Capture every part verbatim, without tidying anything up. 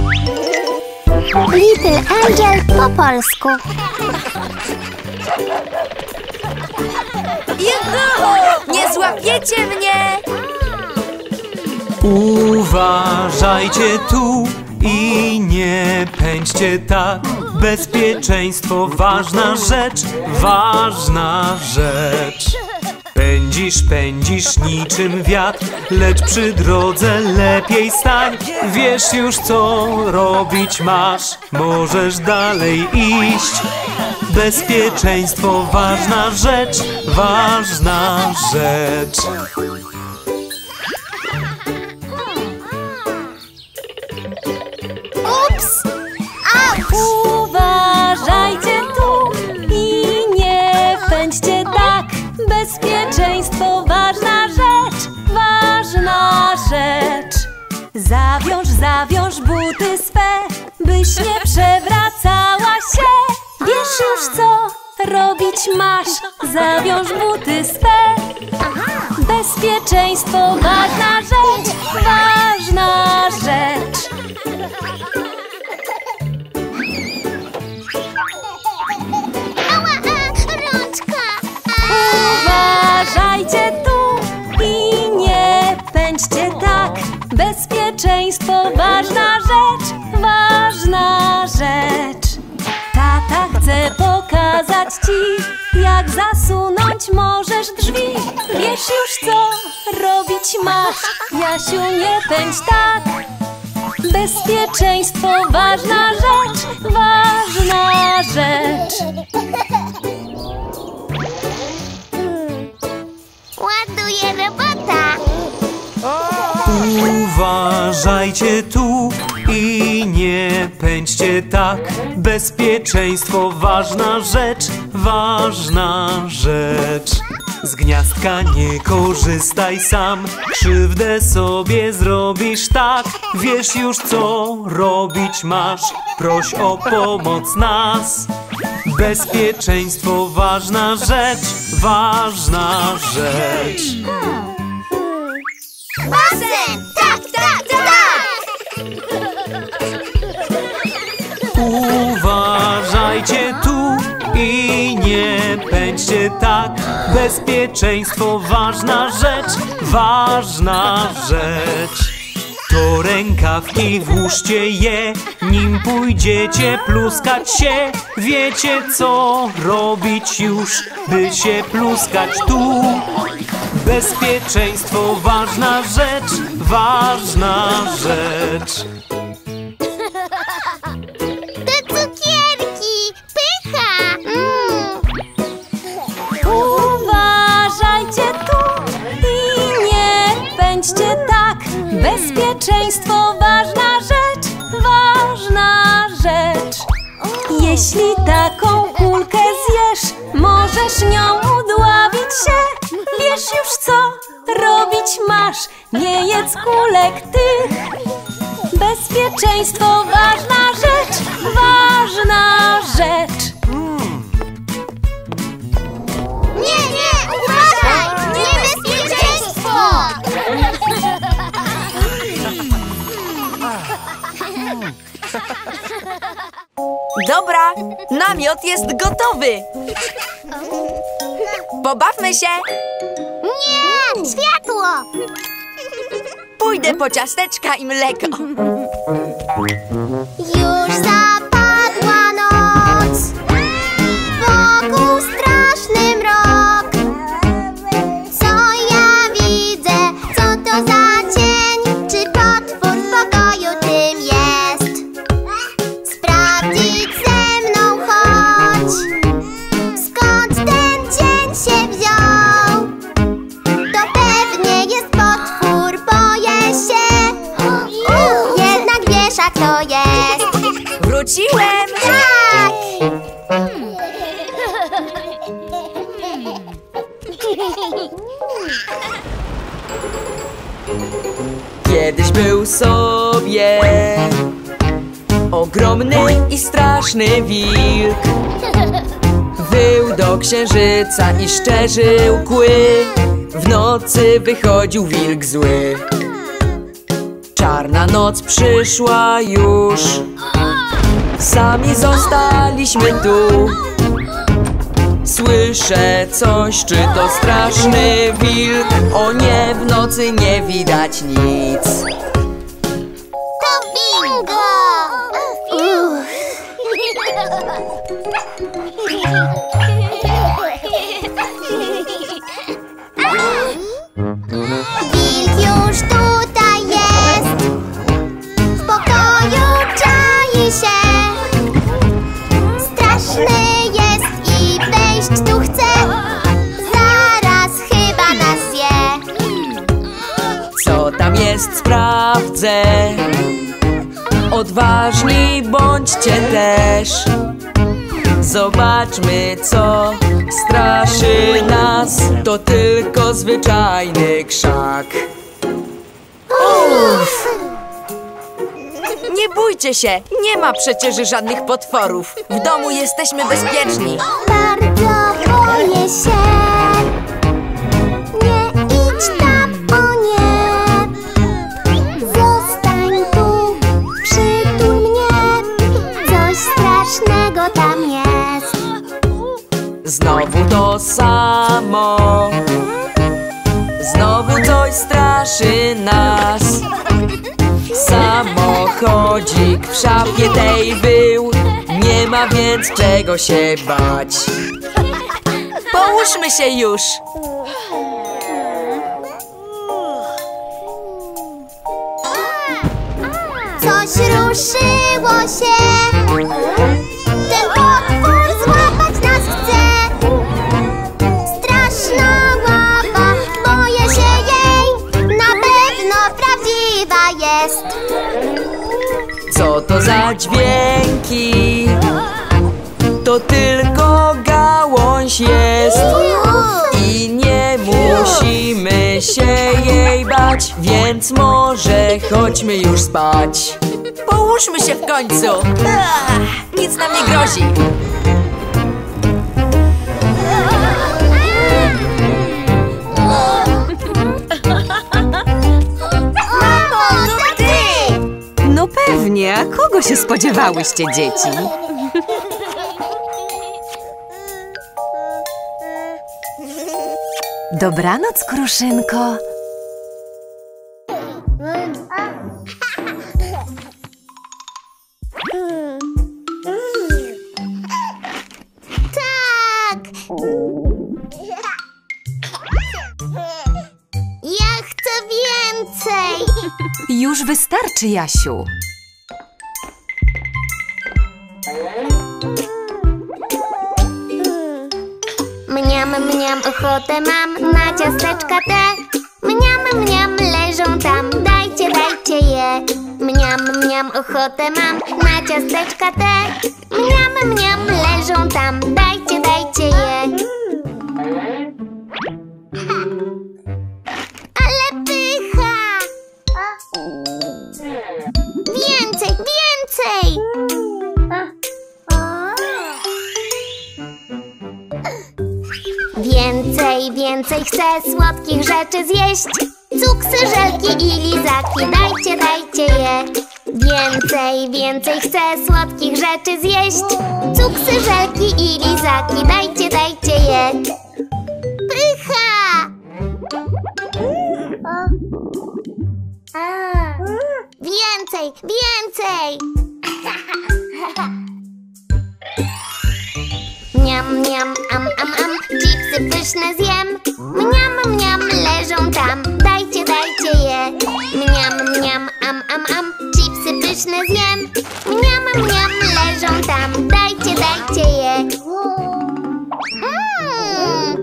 Little Angel po polsku. Juhu! Nie złapiecie mnie! Uważajcie tu i nie pędźcie tak. Bezpieczeństwo ważna rzecz, ważna rzecz. Pędzisz, pędzisz niczym wiatr, lecz przy drodze lepiej stań. Wiesz już co robić masz, możesz dalej iść. Bezpieczeństwo ważna rzecz, ważna rzecz. Ups! Auć! Uważajcie tu i nie pędźcie tak. Bezpieczeństwo ważna rzecz, ważna rzecz. Zawiąż, zawiąż buty swe, byś nie przewracała się. Wiesz już co robić masz, zawiąż buty swe. Bezpieczeństwo ważna rzecz, ważna rzecz. Ała, a, rączka! Uważajcie tu i nie pędźcie tak. Bezpieczeństwo ważna rzecz, ważna rzecz. Tata chce pokazać ci, jak zasunąć możesz drzwi. Wiesz już co robić masz, Jasiu, nie pędź tak. Bezpieczeństwo ważna rzecz, ważna rzecz. Ładuję robota. Uważajcie tu i nie pędźcie tak. Bezpieczeństwo ważna rzecz, ważna rzecz. Z gniazdka nie korzystaj sam, krzywdę sobie zrobisz tak. Wiesz już co robić masz, proś o pomoc nas. Bezpieczeństwo ważna rzecz, ważna rzecz. Basen! Tak, tak, tak! Uważajcie tu i nie pędźcie tak. Bezpieczeństwo ważna rzecz, ważna rzecz. To rękawki włóżcie je, nim pójdziecie pluskać się. Wiecie co robić już, by się pluskać tu. Bezpieczeństwo ważna rzecz, ważna rzecz. Te cukierki! Pycha! Mm. Uważajcie tu i nie pędźcie tak. Bezpieczeństwo ważna rzecz, ważna rzecz. Jeśli taką kulkę zjesz, możesz nią udławić się. Wiesz już co robić masz, nie jedz kulek tych. Bezpieczeństwo ważna rzecz, ważna rzecz. Nie, nie! Uważaj! Niebezpieczeństwo! Dobra, namiot jest gotowy. Pobawmy się. Nie! Światło! Pójdę po ciasteczka i mleko. Już zapadła noc, wokół straszny mrok. Co ja widzę? Co to za cień? Czy potwór w pokoju tym jest? Sprawdzić ze mną chodź. Skąd ten cień się wziął? To pewnie jest potwór, boję się. Jednak wiesz, jak to jest. Wróciłem! Tak! Kiedyś był sobie ogromny i straszny wilk. Wył do księżyca i szczerzył kły. W nocy wychodził wilk zły. Czarna noc przyszła już. Sami zostaliśmy tu. Słyszę coś, czy to straszny wilk? O nie, w nocy nie widać nic. To bingo! Wilk już tutaj jest. W pokoju czai się. Straszny jest i wejść tu chce. Zaraz chyba nas zje. Co tam jest, sprawdzę. Odważni bądźcie też. Zobaczmy, co straszy nas. To tylko zwyczajny krzak. Uff. Nie bójcie się, nie ma przecież żadnych potworów. W domu jesteśmy bezpieczni. Bardzo boję się. Nie idź tam, o nie. Zostań tu, przytul mnie. Coś strasznego tam jest. Znowu to samo. Znowu coś straszy nas. Samochodzik w szafie tej był. Nie ma więc czego się bać. Połóżmy się już. Coś ruszyło się. Ten potwór złapać nas chce. Straszna łapa, boję się jej. Na pewno prawdziwa jest. Co to za dźwięki? To tylko gałąź jest. I nie musimy się jej bać. Więc może chodźmy już spać. Połóżmy się w końcu. Ach, nic nam nie grozi. Mamo, to ty! No pewnie, a kogo się spodziewałyście, dzieci? Dobranoc, Kruszynko. Tak! Ja chcę więcej! Już wystarczy, Jasiu. Mniam, mniam, ochotę mam na ciasteczka te. Mniam, mniam, leżą tam, dajcie, dajcie je. Mniam, mniam, ochotę mam na ciasteczka te. Mniam, mniam, leżą tam, dajcie, dajcie je. Ale pycha! Więcej, więcej! Więcej, więcej chcę słodkich rzeczy zjeść. Cuksy, żelki i lizaki, dajcie, dajcie je. Więcej, więcej chcę słodkich rzeczy zjeść. Cuksy, żelki i lizaki, dajcie, dajcie je. Pycha! Więcej, więcej! Mniam, mniam, am, am, am, chipsy pyszne zjem. Mniam, mniam, leżą tam, dajcie, dajcie je. Mniam, mniam, am, am, am, chipsy pyszne zjem. Mniam, mniam, leżą tam, dajcie, dajcie je. Mm.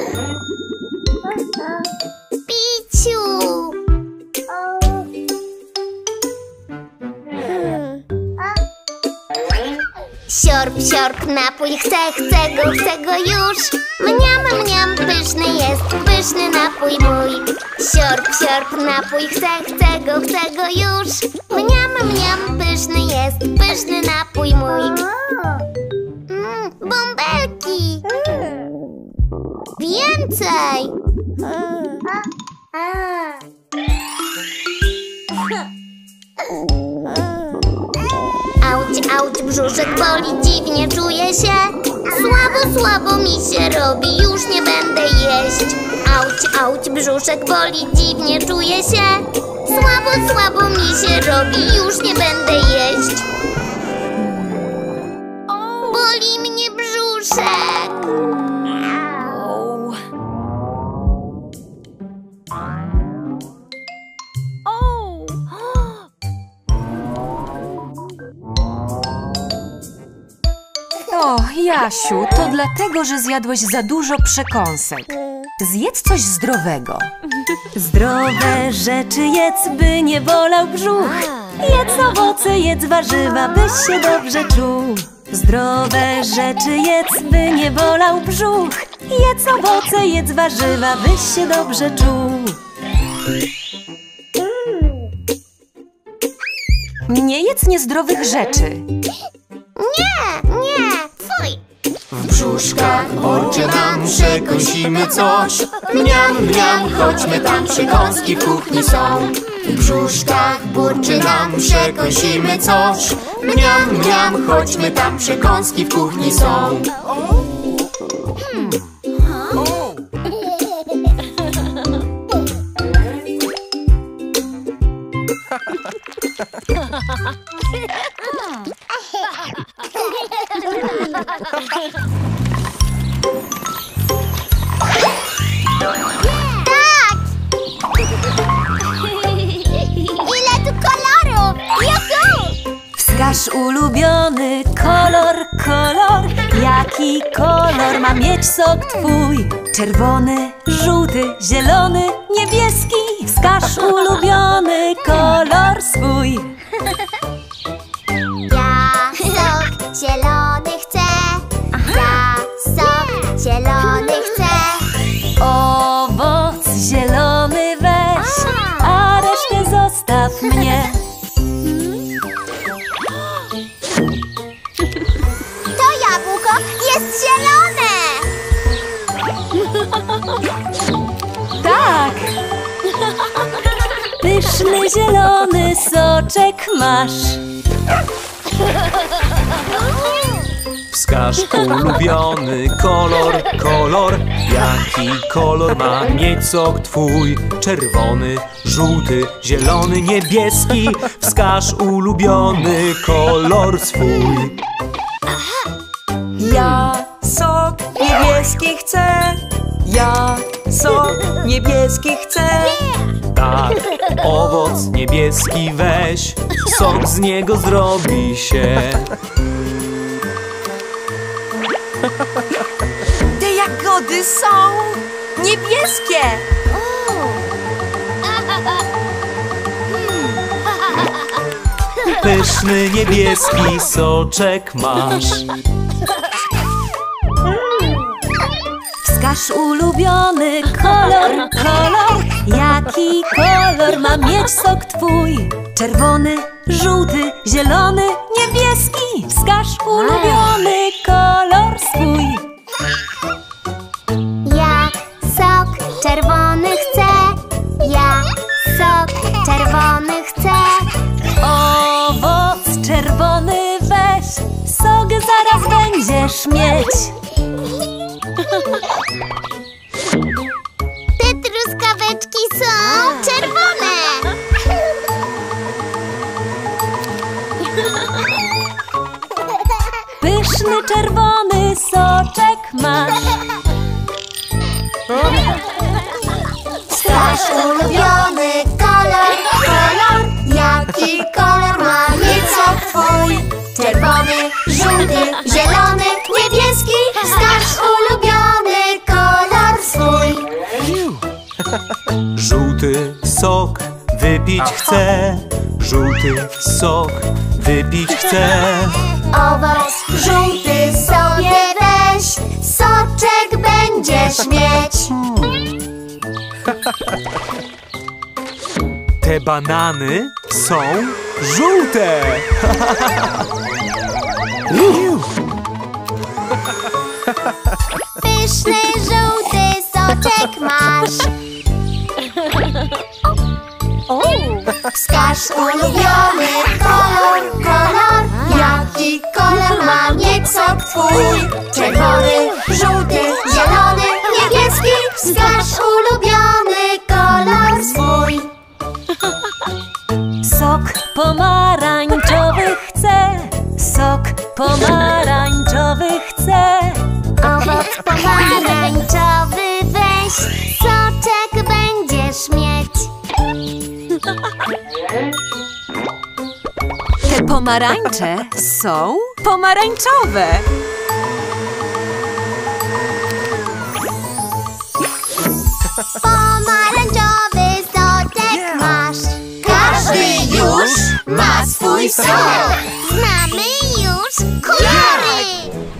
Piciu! Siorb, siorb, napój, chcę, chcę go, chcę go już. Mniam, mniam, pyszny jest, pyszny napój mój. Siorb, siorb, napój, chcę, chcę go, chcę go już. Mniam, mniam, pyszny jest, pyszny napój mój. Mm, bąbelki! Więcej! auć, brzuszek boli, dziwnie czuję się. Słabo, słabo mi się robi, już nie będę jeść. Auć, auć, brzuszek boli, dziwnie czuję się. Słabo, słabo mi się robi, już nie będę jeść. Boli mnie brzuszek. O, Jasiu, to dlatego, że zjadłeś za dużo przekąsek. Zjedz coś zdrowego. Zdrowe rzeczy jedz, by nie bolał brzuch. Jedz owoce, jedz warzywa, byś się dobrze czuł. Zdrowe rzeczy jedz, by nie bolał brzuch. Jedz owoce, jedz warzywa, byś się dobrze czuł. Nie jedz niezdrowych rzeczy. Nie, nie, fuj. W brzuszkach burczy nam, przekąsimy coś. Mniam, mniam, chodźmy tam, przekąski w kuchni są. W brzuszkach burczy nam, przekąsimy coś. Mniam, mniam, chodźmy tam, przekąski w kuchni są. Tak! Ile tu kolorów! Juhu! Wskaż ulubiony kolor, kolor. Jaki kolor ma mieć sok twój? Czerwony, żółty, zielony, niebieski. Wskaż ulubiony kolor swój. Ja sok zielony chcę. Ja sok zielony chcę. Owoc zielony weź, a resztę zostaw mnie. To jabłko jest zielone! Tak! Pyszny zielony soczek masz. Wskaż ulubiony kolor, kolor. Jaki kolor ma mieć sok twój? Czerwony, żółty, zielony, niebieski. Wskaż ulubiony kolor swój. Ja sok niebieski chcę. Ja sok niebieski chcę. Tak, owoc niebieski weź, sok z niego zrobi się. Te jagody są niebieskie. Pyszny niebieski soczek masz. Wskaż ulubiony kolor, kolor. Jaki kolor ma mieć sok twój? Czerwony, żółty, zielony, niebieski. Wskaż ulubiony kolor swój. Ja sok czerwony chcę. Ja sok czerwony chcę. Owoc czerwony weź, sok zaraz będziesz mieć. Te truskaweczki są czerwone. Pyszny czerwony soczek masz. Wskaż ulubiony kolor, kolor. Jaki kolor ma mieć sok twój? Czerwony, żółty, zielony, niebieski. Wskaż ulubiony kolor swój. Żółty sok wypić chcę. Żółty sok wypić chcę. Owoc żółty sobie weź. Soczek będziesz mieć. Te banany są żółte. Pyszny, żółty soczek masz. Wskaż ulubiony kolor, kolor. Jaki Wskaż ulubiony kolor swój. Sok pomarańczowy chcę, sok pomarańczowy chcę. Owoc pomarańczowy weź, soczek będziesz mieć. Te pomarańcze są pomarańczowe. Pomarańczowy soczek masz. Każdy już ma swój sok. Znamy już kolory.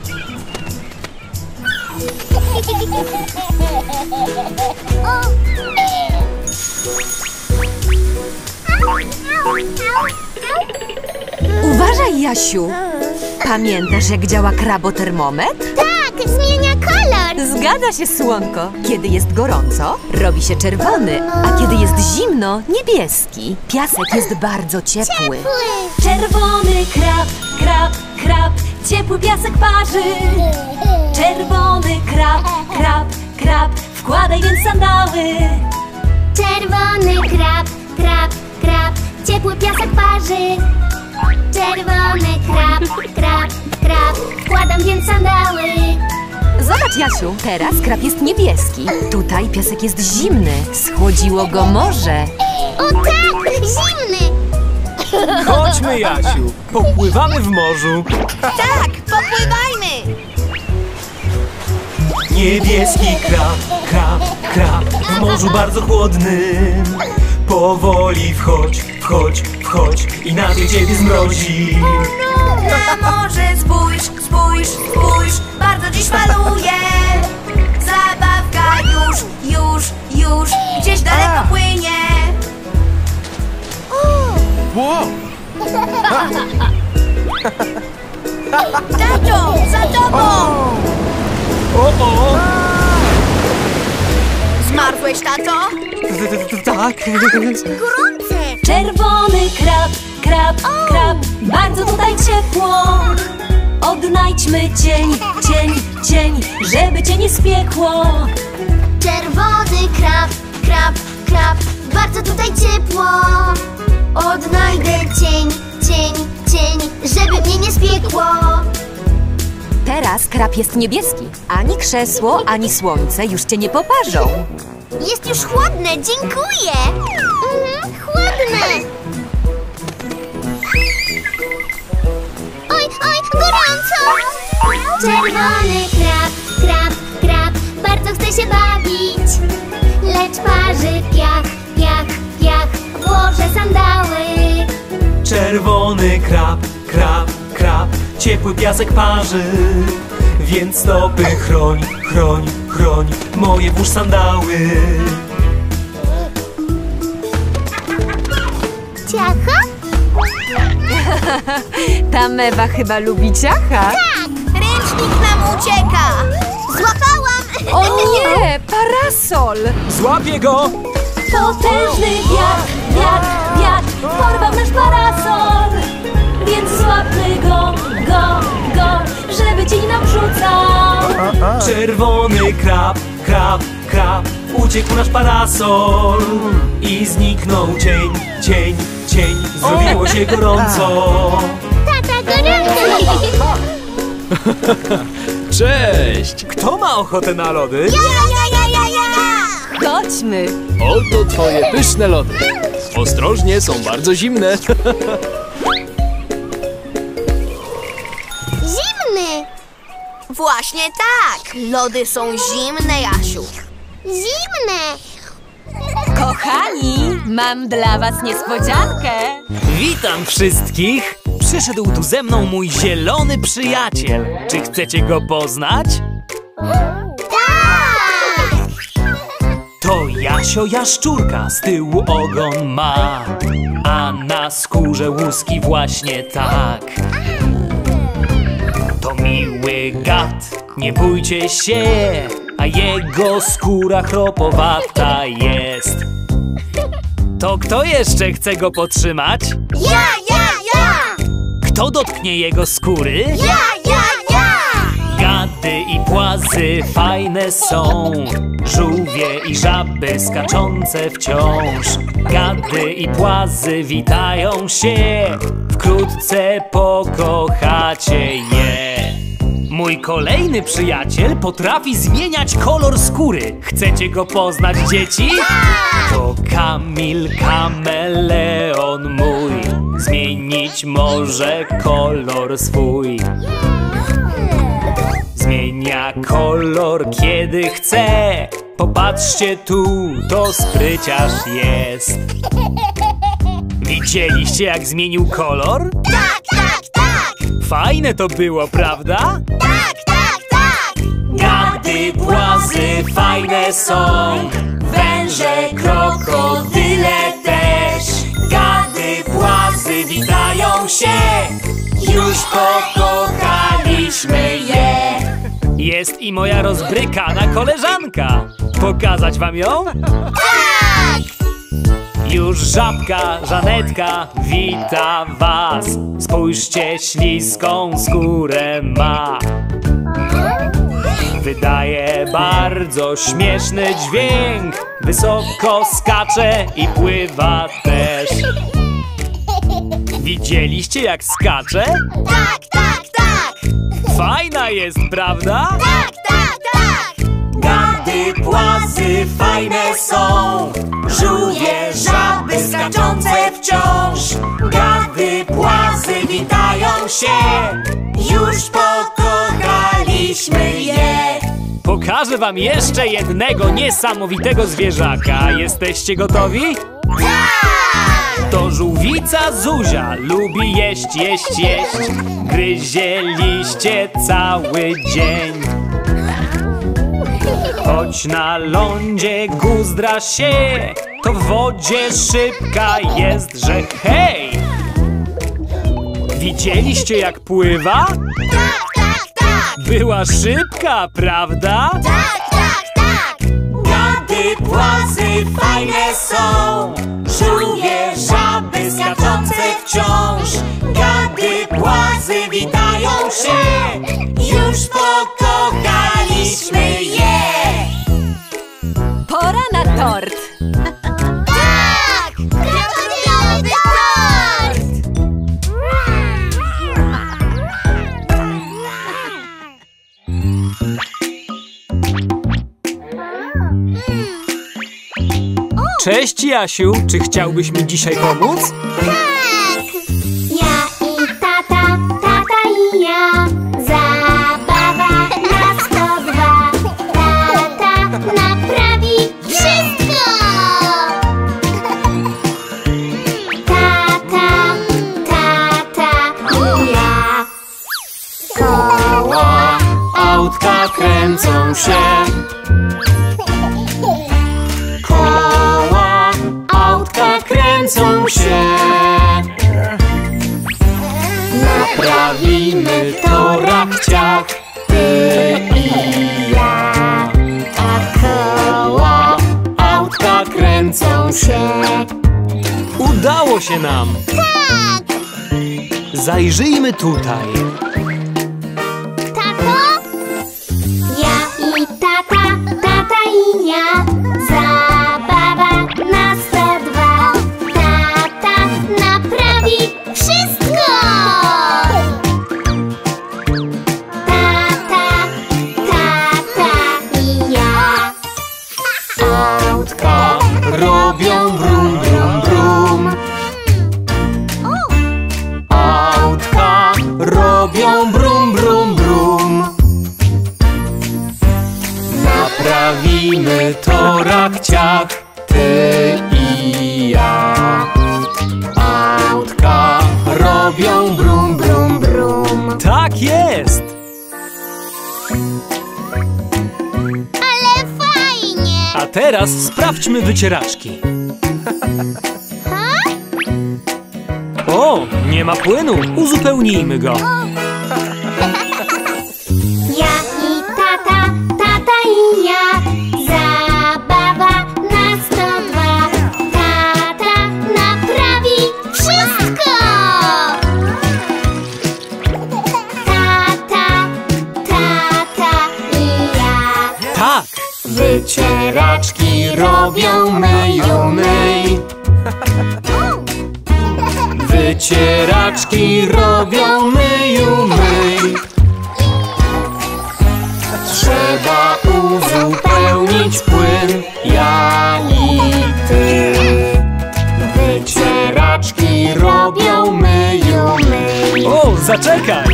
Uważaj, Jasiu. Pamiętasz, jak działa krabotermometr? Tak, zmienia kolor. Zgadza się, słonko. Kiedy jest gorąco, robi się czerwony, a kiedy jest zimno, niebieski. Piasek jest bardzo ciepły. Ciepły. Czerwony krab, krab, krab, ciepły piasek parzy. Czerwony krab, krab, krab, wkładaj więc sandały. Czerwony krab, krab, krab, ciepły piasek parzy. Czerwony krab, krab, krab, wkładam więc sandały. Zobacz, Jasiu, teraz krab jest niebieski. Tutaj piasek jest zimny. Schłodziło go morze. O tak, zimny. Chodźmy, Jasiu, popływamy w morzu. Tak, popływajmy! Niebieski krab, krab, krab, w morzu bardzo chłodnym. Powoli wchodź, wchodź, wchodź, inaczej ciebie zmrozi. Na morze spójrz, spójrz, spójrz, bardzo dziś faluje. Zabawka już, już, już, gdzieś daleko płynie. Tato, za tobą! O, o! Zmarzłeś, tato? Tak. Gorące. Czerwony krab, krab, krab, bardzo tutaj ciepło. Odnajdźmy cień, cień, cień, żeby cię nie spiekło. Czerwony krab, krab, krab, bardzo tutaj ciepło. Odnajdę cień, cień, cień, żeby mnie nie spiekło. Teraz krab jest niebieski. Ani krzesło, ani słońce już cię nie poparzą. Jest już chłodne, dziękuję. Mhm, chłodne. Oj, oj, gorąco. Czerwony krab, krab, krab, bardzo chce się bawić. Lecz parzy piach, piach, piach, włożę sandały. Czerwony krab, krab, krab, ciepły piasek parzy. Więc stopy chroń, chroń, chroń, moje włóż sandały. Ciacha? Ta mewa chyba lubi ciacha. Ręcznik nam ucieka! Złapałam! O nie, parasol! Złapię go! Potężny wiatr, wiatr, wiatr, porwał nasz parasol. Więc złapmy go, go, go, żeby cień nam rzucał. Czerwony krab, krab, krab, uciekł nasz parasol. I zniknął cień, cień, cień, zrobiło się gorąco. Tata, gorąco! Cześć! Kto ma ochotę na lody? Ja, ja, ja, ja, ja! Chodźmy. Oto twoje pyszne lody. Ostrożnie, są bardzo zimne. Zimny! Właśnie tak! Lody są zimne, Jasiu. Zimne! Kochani, mam dla was niespodziankę. Witam wszystkich! Przyszedł tu ze mną mój zielony przyjaciel. Czy chcecie go poznać? Tak! To Jasio Jaszczurka, z tyłu ogon ma, a na skórze łuski właśnie tak. To miły gad, nie bójcie się, a jego skóra chropowata jest. To kto jeszcze chce go potrzymać? Ja, ja, ja! Kto dotknie jego skóry? Ja, ja, ja! Gady i płazy fajne są, żółwie i żaby skaczące wciąż. Gady i płazy witają się, wkrótce pokochacie je. Mój kolejny przyjaciel potrafi zmieniać kolor skóry. Chcecie go poznać, dzieci? To Kamil, kameleon mój, zmienić może kolor swój. Zmienia kolor kiedy chce. Popatrzcie tu, to spryciarz jest. Widzieliście, jak zmienił kolor? Tak, tak, tak! Fajne to było, prawda? Tak, tak, tak! Gady, płazy fajne są, węże, krokodyle też. Gady, płazy witają się, już pokochaliśmy je. Jest i moja rozbrykana koleżanka. Pokazać wam ją? Tak! Już żabka, Żanetka wita was. Spójrzcie, śliską skórę ma. Wydaje bardzo śmieszny dźwięk. Wysoko skacze i pływa też. Widzieliście, jak skacze? Tak, tak, tak! Fajna jest, prawda? Tak, tak, tak! Gady, płazy fajne są, żółwie, żaby skaczące wciąż. Gady, płazy witają się, już pokochaliśmy je. Pokażę wam jeszcze jednego niesamowitego zwierzaka. Jesteście gotowi? To żółwica Zuzia, lubi jeść, jeść, jeść. Gryzie liście cały dzień. Choć na lądzie guzdra się, to w wodzie szybka jest, że hej! Widzieliście, jak pływa? Tak, tak, tak! Była szybka, prawda? Tak, tak, tak! Gady, płazy fajne są, żółwie, żaby skaczące wciąż. Gady, płazy witają się, już pokochaliśmy je. Pora na tort. Tak! Krokodylowy tort! Cześć, Jasiu, czy chciałbyś mi dzisiaj pomóc? Tak! Ja i tata, tata i ja. Zabawa na sto dwa. Tata naprawi wszystko! Tata, tata i ja. Koła Autka kręcą się. Koła autka kręcą się. Naprawimy to rachciach, ty i ja. A koła autka kręcą się. Udało się nam. Tak! Zajrzyjmy tutaj. Tato? Ja i tata, tata i ja. Zabawa na sto dwa. Tata naprawi wszystko! Tata, tata i ja. Autka robią brum, brum, brum. Autka robią brum, brum, brum. Naprawimy to rachciach, ty i ja. Autka robią brum, brum, brum. Tak jest! Ale fajnie! A teraz sprawdźmy wycieraczki. O, nie ma płynu. Uzupełnijmy go. Ja i tata, tata i ja. Zabawa na sto dwa. Tata naprawi wszystko! Tata, tata Wycieraczki robią myju myj. Wycieraczki robią myju myj. Trzeba uzupełnić płyn, ja i ty. Wycieraczki robią myju myj. O, zaczekaj!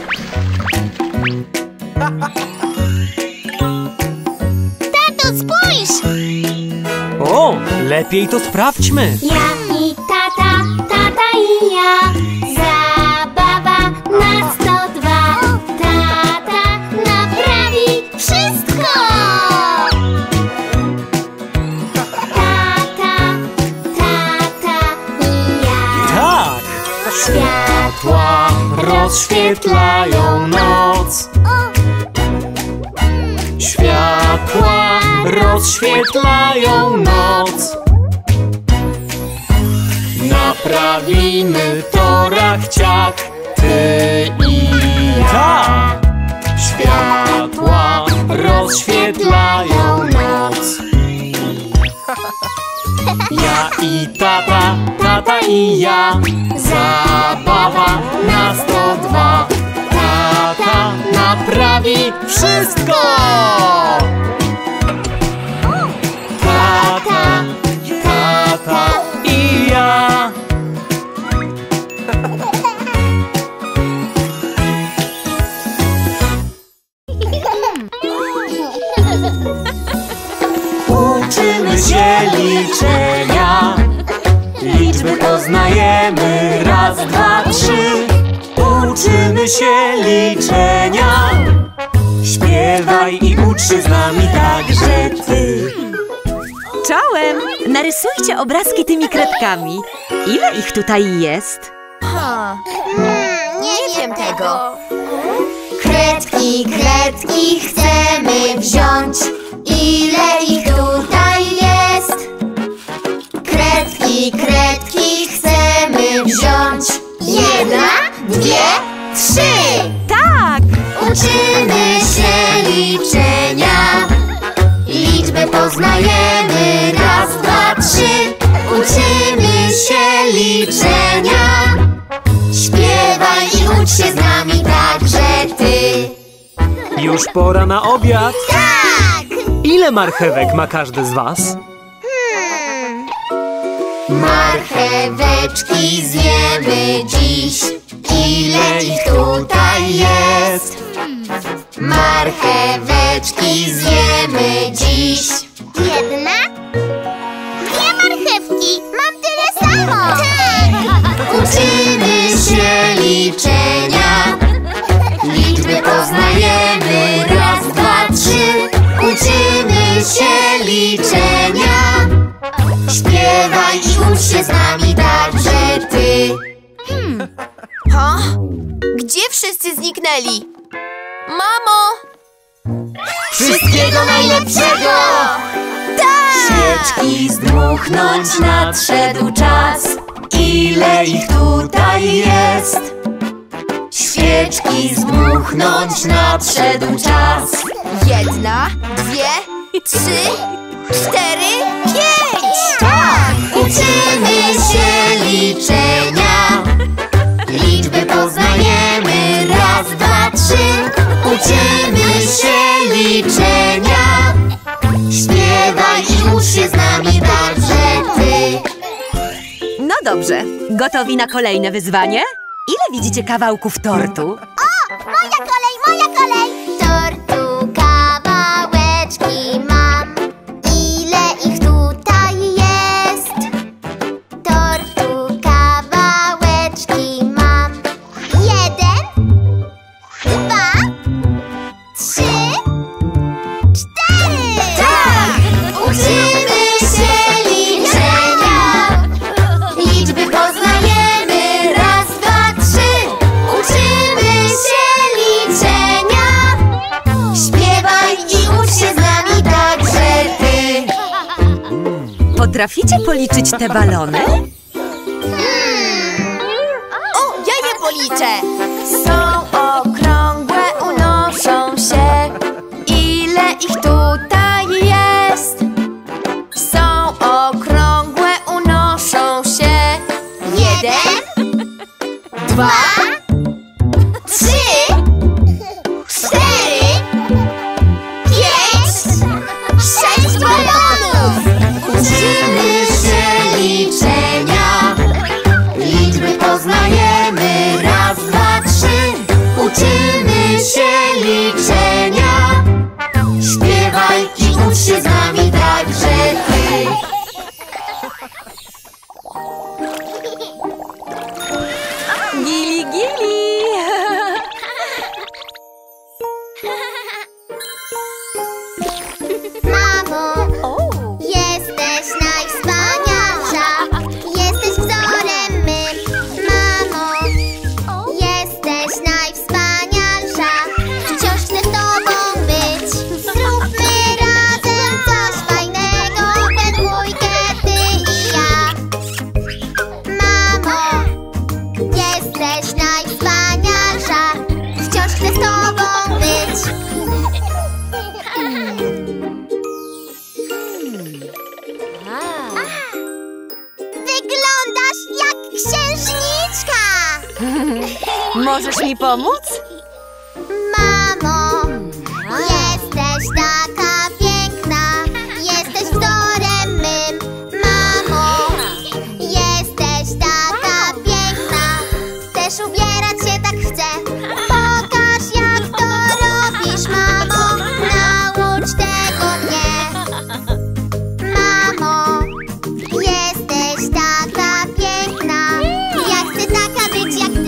Tato, spójrz! O, lepiej to sprawdźmy. Ja i tata, tata i ja. Zabawa na sto dwa. Tata naprawi wszystko. Tata, tata i ja. Tak! Światła rozświetlają noc. Światła rozświetlają noc. Naprawimy to rachciach, ty i ja. Tak! Światła rozświetlają noc. Ja i tata, tata i ja. Zabawa na sto dwa. Tata naprawi wszystko. Tata, tata i ja. Uczymy się liczenia. Liczby poznajemy raz, dwa, trzy. Uczymy się liczenia. Śpiewaj i ucz się z nami także ty. Czołem! Narysujcie obrazki tymi kredkami. Ile ich tutaj jest? Ha, nie wiem tego. Kredki, kredki chcemy wziąć. Ile ich tutaj jest? Kredki, kredki chcemy wziąć. Jedna, dwie, trzy. Tak! Uczymy się liczenia. Liczby poznajemy raz, dwa, trzy. Uczymy się liczenia. Śpiewaj i ucz się z nami także ty. Już pora na obiad. Tak! Ile marchewek ma każdy z was? Marcheweczki zjemy dziś. Ile ich tutaj jest? Marcheweczki zjemy dziś. Jedna? Dwie marchewki. Mam tyle samo. Tak! Uczymy się liczenia. Liczby poznajemy raz, dwa, trzy. Uczymy się liczenia. Śpiewaj i ucz się z nami także ty. Ha? Gdzie wszyscy zniknęli? Mamo! Wszystkiego najlepszego! Świeczki zdmuchnąć nadszedł czas. Ile ich tutaj jest? Świeczki zdmuchnąć nadszedł czas. Jedna, dwie, trzy, cztery, pięć! Tak! Uczymy się liczenia. Liczby poznajemy raz, dwa, trzy. Uczymy się liczenia. Śpiewaj i ucz się z nami także ty. No dobrze. Gotowi na kolejne wyzwanie? Ile widzicie kawałków tortu? Moja kolej, moja kolej! Tortu kawałeczki mam. Ile ich tutaj jest? Tortu kawałeczki mam. Jeden, dwa, trzy, cztery! Tak! Uczymy się liczenia. Liczby poznajemy raz, dwa, trzy. Uczymy się liczenia. Śpiewaj i ucz się z nami także ty. Potraficie policzyć te balony? O, ja je policzę! Są okrągłe, unoszą się. Ile ich tutaj jest? najwspanialsza. Wciąż chcę z tobą być. Zróbmy razem coś fajnego, we dwójkę ty i ja. Mamo, jesteś najwspanialsza. Wciąż chcę z tobą być. Wyglądasz jak księżniczka! Możesz mi pomóc? Mamo, jesteś taka piękna. Jesteś wzorem mym. Mamo, jesteś taka piękna. Chcesz ubierać się, tak chcę. Pokaż, jak to robisz, mamo. Naucz tego mnie. Mamo, jesteś taka piękna. Ja chcę taka być jak ty.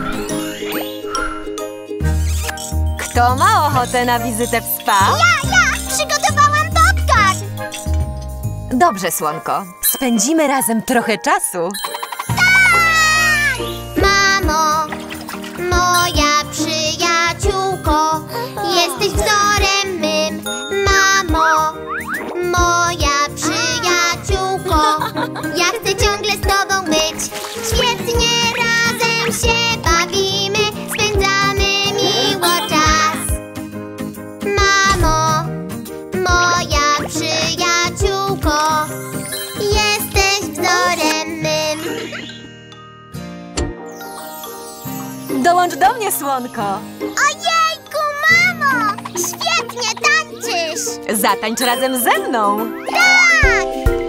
Kto ma ochotę na wizytę w spa? Ja, ja! Przygotowałam popcorn! Dobrze, słonko. Spędzimy razem trochę czasu. Mamo, moja przyjaciółko, jesteś wzorem mym. Mamo, moja przyjaciółko, ja chcę ciągle z tobą być. Świetnie razem się bawimy, spędzamy miło czas. Mamo, moja przyjaciółko, jesteś wzorem mym. Dołącz do mnie, słonko. Ojejku, mamo! Świetnie tańczysz! Zatańcz razem ze mną. Tak!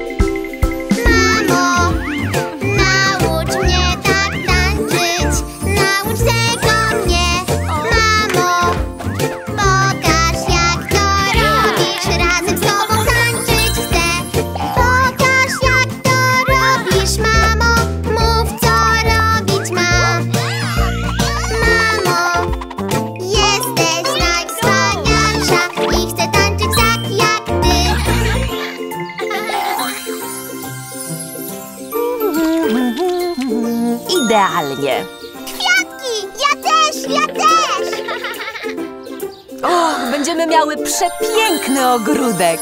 Mamo, naucz mnie tak tańczyć. Naucz tego mnie. Mamo, pokaż, jak to robisz. Razem z tobą tańczyć chcę. Pokaż, jak to robisz, mamo. Mów, co robić mam. Mamo, jesteś najwspanialsza i chcę tańczyć tak jak ty. Idealnie. Kwiatki! Ja też, ja też! Och, będziemy miały przepiękny ogródek.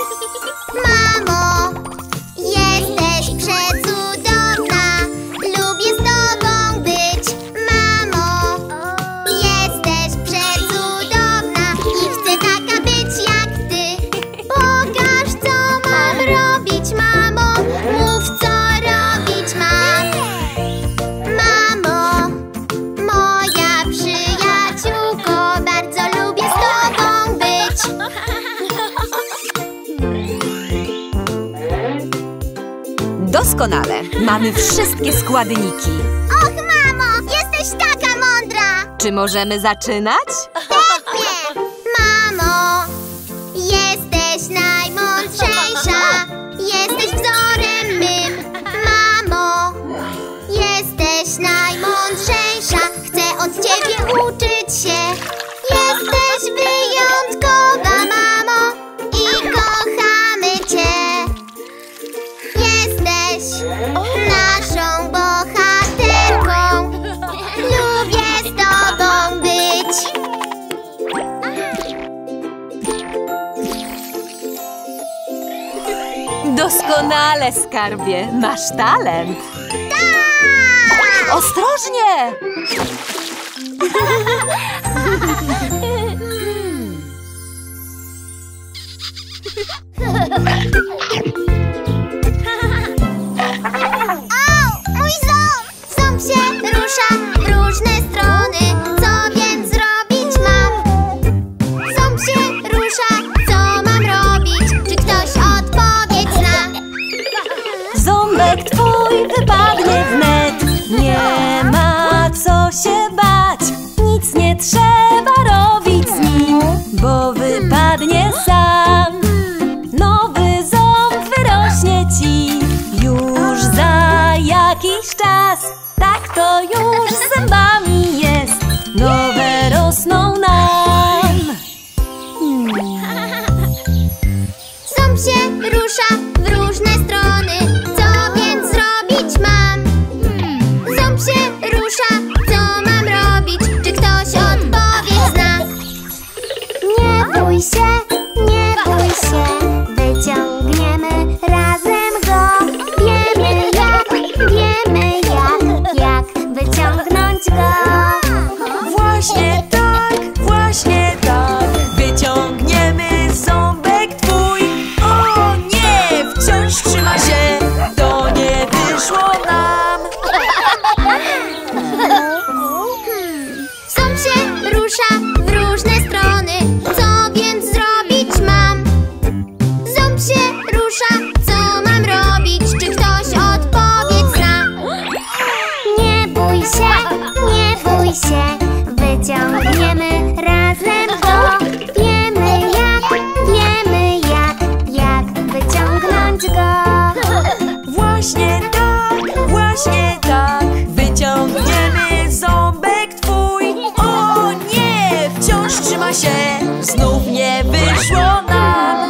Mamo, jesteś przecudowna. Lubię z tobą być. Mamo, jesteś przecudowna i chcę taka być jak ty. Pokaż, co mam robić, mamo. Mów, co robić mam. Mamo, moja przyjaciółko, bardzo lubię z tobą być. Doskonale. Mamy wszystkie składniki. Och, mamo, jesteś taka mądra! Czy możemy zaczynać? Pewnie! Mamo, jesteś najmądrzejsza. Jesteś wzorem mym. Mamo, jesteś najmądrzejsza. Chcę od ciebie uczyć się. Jesteś wyjątkowa, mamo, i kochamy cię. Jesteś naszą bohaterką. Lubię z tobą być. Doskonale, skarbie. Masz talent. Tak! Ostrożnie! Au! Mój ząb! Ząb się rusza w różne strony. Co więc zrobić mam? Ząb się rusza, co mam robić? Czy ktoś odpowiedź zna? Ząbek twój wypadnie wnet. Nie ma co się bać. Nic nie trzeba robić z nim, bo wypadnie sam. Nowy ząb wyrośnie ci już za jakiś czas. Tak to już z zębami jest. Nowe rosną nam. Ząb się rusza w różne strony. Co więc zrobić mam? Ząb się rusza, co mam robić? Czy bój się, nie bój się, wyciągniemy razem go. Wiemy jak, wiemy jak, jak wyciągnąć go. Właśnie tak, właśnie tak. Wyciągniemy ząbek twój. O nie, wciąż trzyma się. To nie wyszło nam. Ząb się rusza w różne strony. Co więc zrobić mam? Ząb się rusza, co mam robić? Czy ktoś odpowiedź zna? Nie bój się, nie bój się, wyciągniemy razem go. Wiemy jak, wiemy jak, jak wyciągnąć go. Właśnie tak, właśnie tak. Wyciągniemy ząbek twój. O nie, wciąż trzyma się. Znów nie wyszło nam.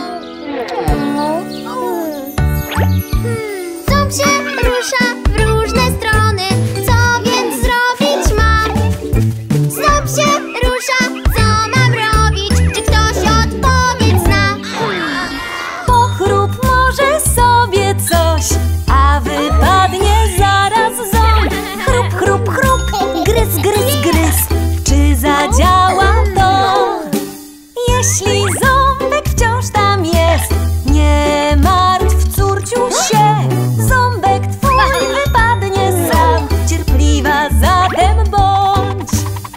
Ząb się rusza w różne strony. Co więc zrobić mam? Ząb się rusza, co mam robić? Czy ktoś odpowiedź zna? Pochrób może sobie coś, a wypadnie zaraz ząb. Chrup, chrup, chrup, gryz, gryz, gryz. Czy zadziała to? Jeśli ząbek wciąż tam jest, nie martw, córciu się. Ząbek twój wypadnie sam. Cierpliwa zatem bądź.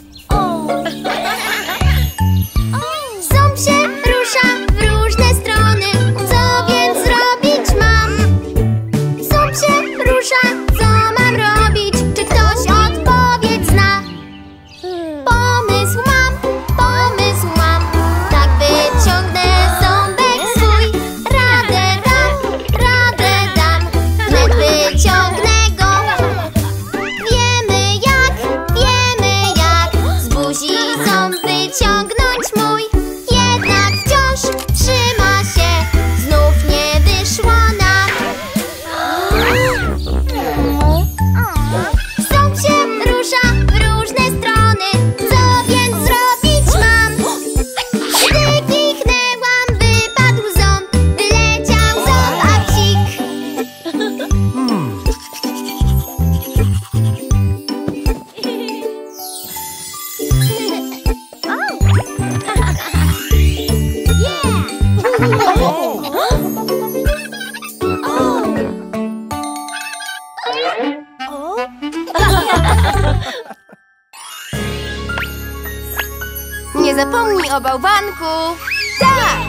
Ząb się rusza w różne strony. Co więc zrobić mam? Ząb się rusza, co mam robić? Czy ktoś odpowiedź zna? Pomysł mam, pomysł mam. Tak wyciągnę ząbek swój. Radę dam, radę dam. Wnet wyciągnę go. Wiemy jak, wiemy jak, z buzi ząb wyciągnąć mój. Jednak wciąż trzyma się, znów nie wyszło nam. Ząb się rusza w różne strony. Co więc zrobić mam? Gdy kichnęłam, wypadł ząb. Wyleciał ząb, a psik. Nie zapomnij o bałwanku. Tak!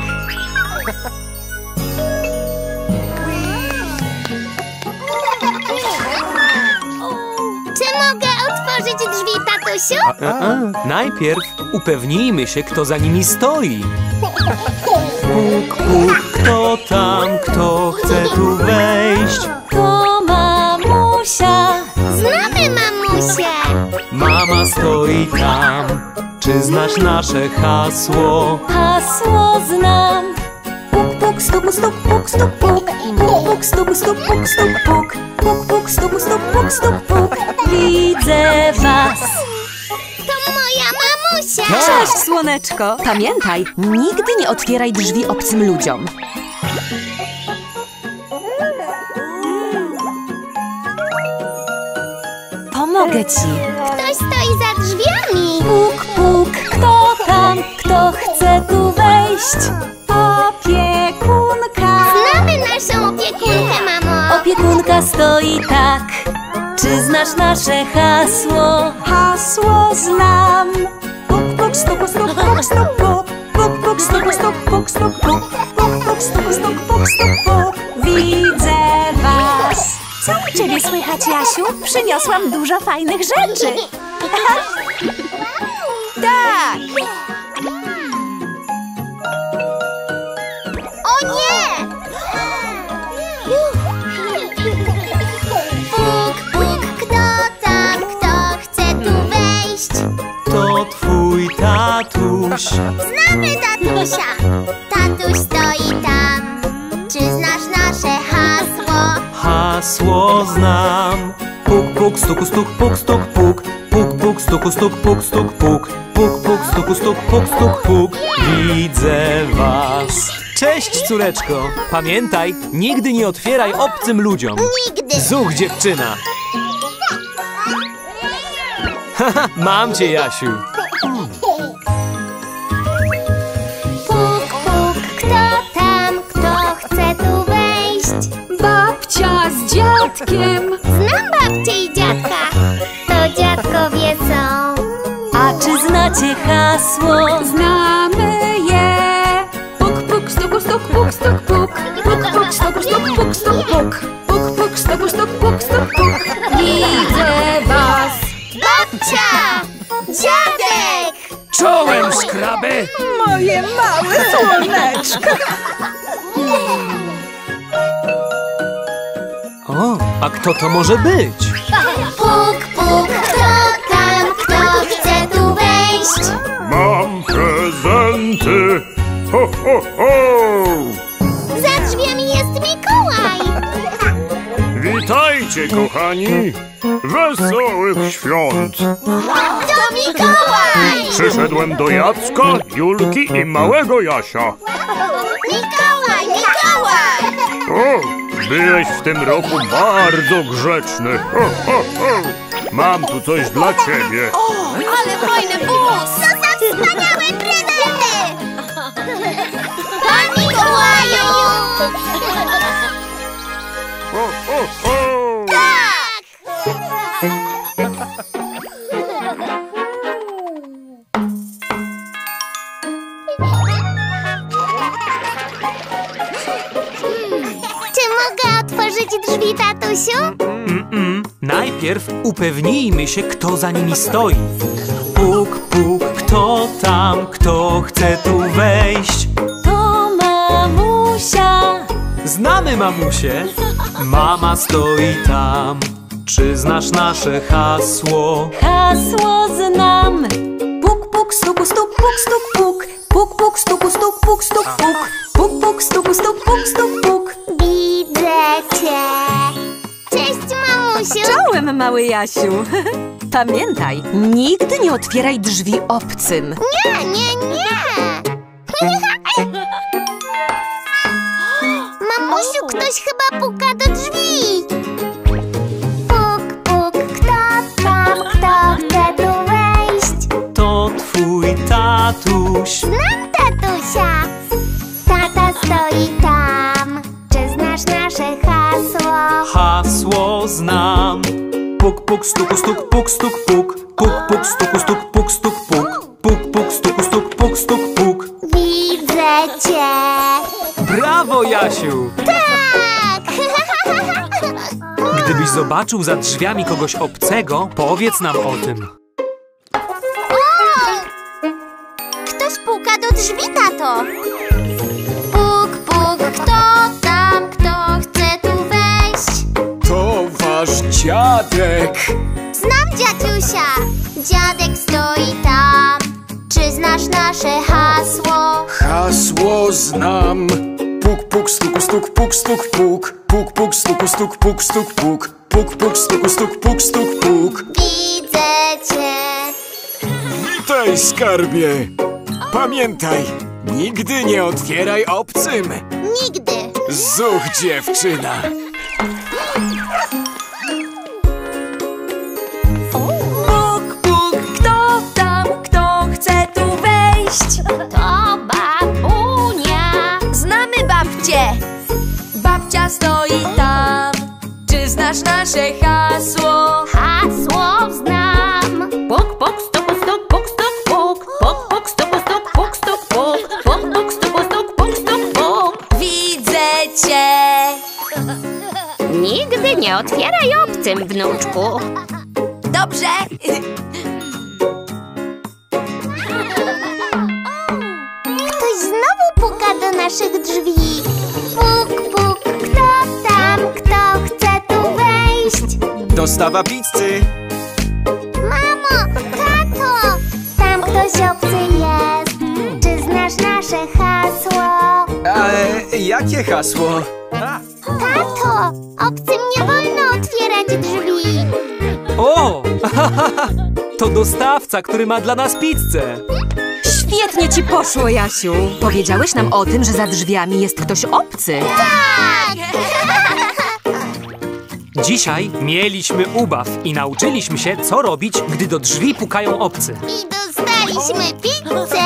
Czy mogę otworzyć drzwi, tatusiu? A, najpierw upewnijmy się, kto za nimi stoi. Puk, puk, kto tam, kto chce tu wejść? To mamusia. Znamy mamusię. Mama stoi tam. Czy znasz nasze hasło? Hasło znam. Puk, puk, stuk, stuk, puk, stuk, puk. Puk, puk, stuk, stuk, puk, stuk, puk. Puk, puk, stuk, stuk, puk, stuk, puk. Widzę was. To moja mamusia. Cześć, słoneczko. Pamiętaj, nigdy nie otwieraj drzwi obcym ludziom. Pomogę ci. Ktoś stoi za drzwiami. Puk, puk, kto tam, kto chce tu wejść? Opiekunka. Znamy naszą opiekunkę, mamo. Opiekunka stoi tak. Czy znasz nasze hasło? Hasło znam. Puk, puk, stuk, stuk, puk, stuk, puk. Puk, puk, stuk, stuk, puk, stuk, puk. Puk, puk, stuk, stuk, puk, stuk, puk. Widzę was. Co u ciebie słychać, Jasiu? Przyniosłam dużo fajnych rzeczy. Tak! O nie! Puk, puk, kto tam, kto chce tu wejść? To twój tatuś. Znamy tatusia. Tatuś stoi tam. Czy znasz nasze hasło? Hasło znam. Puk, puk, stuk, stuk, puk, stuk, puk. Puk, puk, stuk, stuk, puk, stuk, puk. Puk, puk, stuku, stuk, puk, stuk, puk. Widzę was. Cześć, córeczko. Pamiętaj, nigdy nie otwieraj obcym ludziom. Nigdy. Zuch, dziewczyna. Haha, mam cię, Jasiu. Puk, puk, kto tam, kto chce tu wejść? Babcia z dziadkiem. Znam babcię i dziadka, to dziadkowie są. A czy znacie hasło? Znamy je. Puk, puk, stuku, stuk, puk, stuk, puk. Puk, puk, stuku, stuk, puk, stuk, puk. Puk, puk, stuku, stuk, puk, stuk, puk. Widzę was. Babcia! Dziadek! Czołem, szkraby! Moje małe słoneczko. O, a kto to może być? Puk, puk, kto tam, kto chce tu wejść? Mam prezenty! Ho, ho, ho! Za drzwiami jest Mikołaj! Witajcie, kochani! Wesołych świąt! To Mikołaj! Przyszedłem do Jacka, Julki i małego Jasia. Mikołaj, Mikołaj! O, byłeś w tym roku bardzo grzeczny. Ho, ho, ho. Mam tu coś dla ciebie. Ale fajny wóz! Co za wspaniałe prezenty! Pan Mikołaju! Ho, ho, ho. Tak! Czy mogę otworzyć drzwi, tatusiu? Mm-mm. Najpierw upewnijmy się, kto za nimi stoi. Puk, puk, kto tam, kto chce tu wejść? To mamusia. Znamy mamusię. Mama stoi tam. Czy znasz nasze hasło? Hasło znam. Puk, puk, stuku, stuk, puk, stuk, puk. Puk, puk, stuku, stuk, puk, stuk, puk. Puk, puk, stuku, stuk, puk, stuk, puk. Widzę cię! Cześć, mamusiu! Czołem, mały Jasiu. Pamiętaj, nigdy nie otwieraj drzwi obcym. Nie, nie, nie! Mamusiu, ktoś chyba puka do drzwi! Puk, puk, kto tam, kto chce tu wejść? To twój tatuś. Znam tatusia! Tata stoi tam. Czy znasz nasze hasło? Hasło znam. Puk, puk, stuku, stuk, puk, stuk, puk. Puk, puk, stuku, stuk, puk, stuk, puk. Puk, puk, stuku, stuk, puk, stuk, puk. Widzę cię! Brawo, Jasiu! Tak! Gdybyś zobaczył za drzwiami kogoś obcego, powiedz nam o tym. O! Ktoś puka do drzwi, tato! Puk, puk, kto tam, kto chce tu wejść? To wasz dziadek. Znam dziadziusia! Dziadek stoi tam. Czy znasz nasze hasło? Hasło znam. Puk, puk, stuku, stuk, puk, stuk, puk. Puk, puk, stuku, stuk, puk, stuk, puk. Puk, puk, stuku, stuk, puk, stuk, puk. Widzę cię! Witaj, skarbie. Pamiętaj, nigdy nie otwieraj obcym. Nigdy! Zuch, dziewczyna. Puk, puk, kto tam, kto chce tu wejść? To babunia! Znamy babcię. Babcia stoi tam. Czy znasz nasze hasło? Hasło znam! Puk, puk, stuku, stuk, puk, stuk, puk. Puk, puk, stuku, stuk, puk, stuk, puk. Puk, puk, stuku, stuk, puk, stuk, puk. Widzę cię. Nigdy nie otwieraj obcym, wnuczku. Dobrze. Ktoś znowu puka do naszych drzwi. Puk, puk, kto tam, kto chce tu wejść? Dostawa pizzy. Mamo, tato, tam ktoś obcy jest. Czy znasz nasze hasło? Ale jakie hasło? Tato, obcym nie wolno otwierać drzwi. O! To dostawca, który ma dla nas pizzę. Świetnie ci poszło, Jasiu. Powiedziałeś nam o tym, że za drzwiami jest ktoś obcy. Dzisiaj mieliśmy ubaw i nauczyliśmy się, co robić, gdy do drzwi pukają obcy. I dostaliśmy pizzę.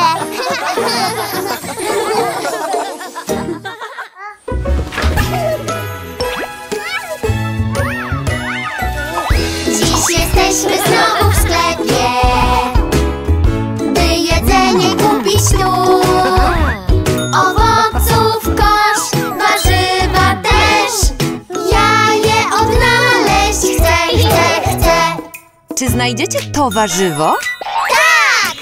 Dziś jesteśmy znowu w sklepie, by jedzenie kupić tu. Owoców kosz, warzywa też. Ja je odnaleźć chcę, chcę, chcę. Czy znajdziecie to warzywo? Tak!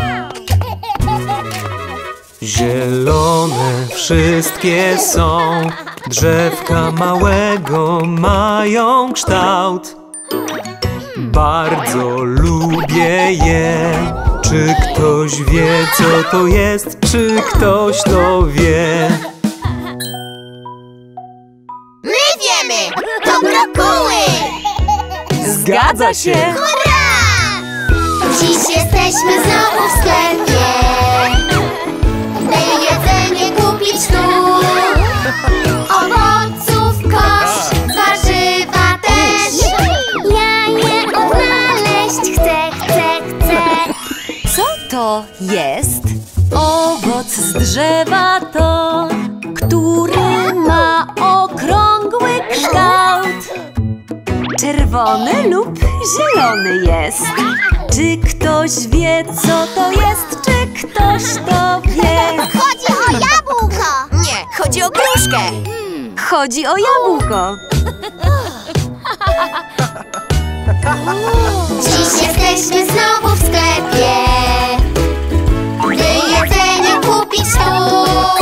Zielone wszystkie są, drzewka małego mają kształt. Bardzo lubię je. Czy ktoś wie, co to jest? Czy ktoś to wie? My wiemy! To brokuły! Zgadza się! Hurra! Dziś jesteśmy znowu w sklepie, by jedzenie kupić tu. Owoców kosz, warzywa też. Ja je odnaleźć chcę, chcę, chcę. Co to jest? Owoc z drzewa to, który ma okrągły kształt. Czerwony lub zielony jest. Czy ktoś wie, co to jest? Czy ktoś to wie? Chodzi o jabłko! Nie, chodzi o gruszkę. Chodzi o jabłko. Dziś jesteśmy znowu w sklepie, by jedzenie kupić tu.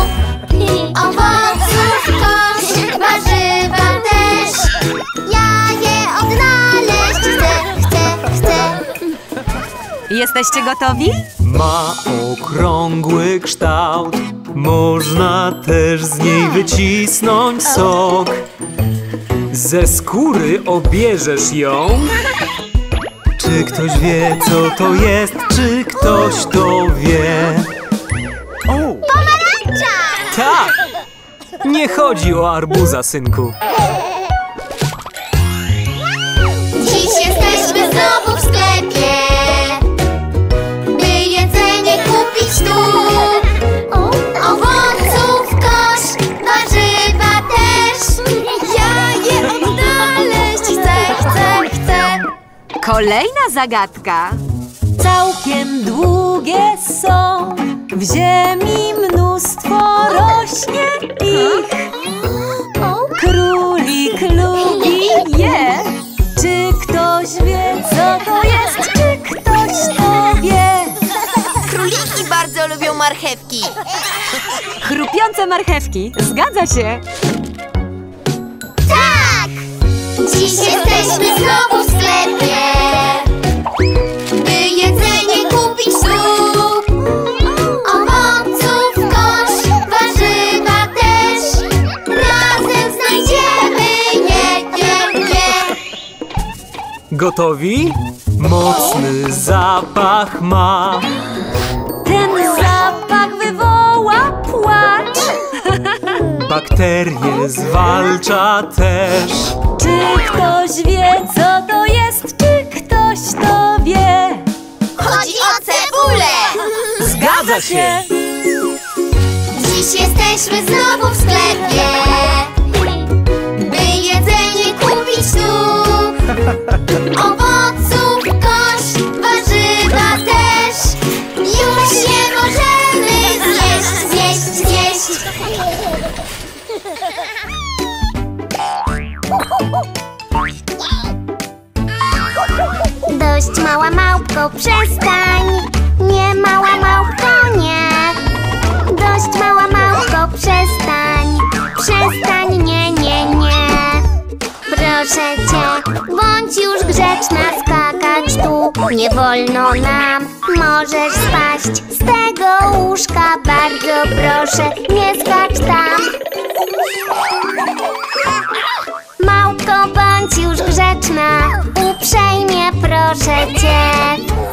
Owoców kosz, warzywa też. Ja je odnaleźć chcę, chcę, chcę. Jesteście gotowi? Ma okrągły kształt, można też z niej wycisnąć sok. Ze skóry obierzesz ją. Czy ktoś wie, co to jest? Czy ktoś to wie? Pomarańcza! Tak! Nie chodzi o arbuza, synku. Dziś jesteśmy znowu w sklepie, by jedzenie kupić tu. Owoców kosz, warzywa też. Ja je odnaleźć chcę, chcę, chcę. Kolejna zagadka. Całkiem długie są, w ziemi mnóstwo rośnie ich. Królik lubi je. Czy ktoś wie, co to jest? Czy ktoś to wie? Króliki bardzo lubią marchewki. Chrupiące marchewki. Zgadza się. Tak! Dziś jesteśmy znowu w sklepie, by jedzenie kupić tu. Owoców kosz, warzywa też. Razem znajdziemy je, je, je. Gotowi? Mocny zapach ma. Ten zapach wywoła płacz. Bakterie zwalcza też. Czy ktoś wie, co to jest? Czy ktoś to wie? Chodzi o cebulę! Zgadza się! Dziś jesteśmy znowu w sklepie, by jedzenie kupić tu. Owoców kosz, warzywa też. Już nie możemy zjeść, zjeść, zjeść. Dość, mała małpko, przestań. Nie, mała małpko, nie. Dość, mała małpko, przestań. Przestań, nie, nie, nie. Proszę cię, bądź już grzeczna, skakać tu nie wolno nam. Możesz spaść z tego łóżka, bardzo proszę, nie skacz tam. Małpko, bądź już grzeczna, uprzejmie proszę cię.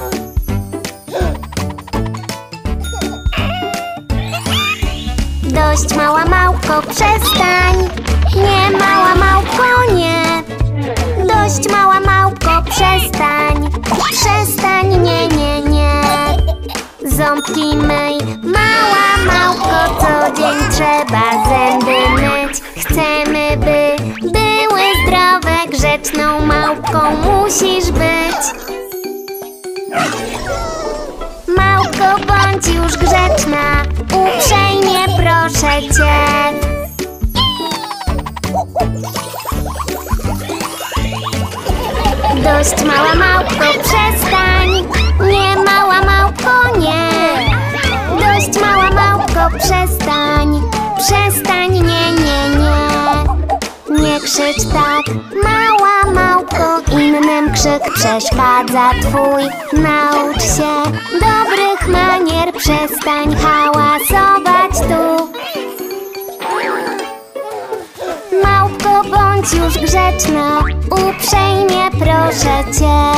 Dość, mała małpko, przestań. Nie, mała małpko, nie. Dość, mała małpko, przestań. Przestań, nie, nie, nie. Ząbki myj, mała małpko, co dzień trzeba zęby myć. Chcemy, by były zdrowe, grzeczną małpką musisz być. Małpko, bądź już grzeczna, uprzejmie proszę cię. Dość, mała małpko, przestań. Nie, mała małpko, nie. Dość, mała małpko, przestań. Przestań, nie, nie, nie. Nie krzycz tak, mała małpko, innym krzyk przeszkadza twój. Naucz się dobrych manier, przestań hałasować tu. Małpko, bądź już grzeczna, uprzejmie proszę cię.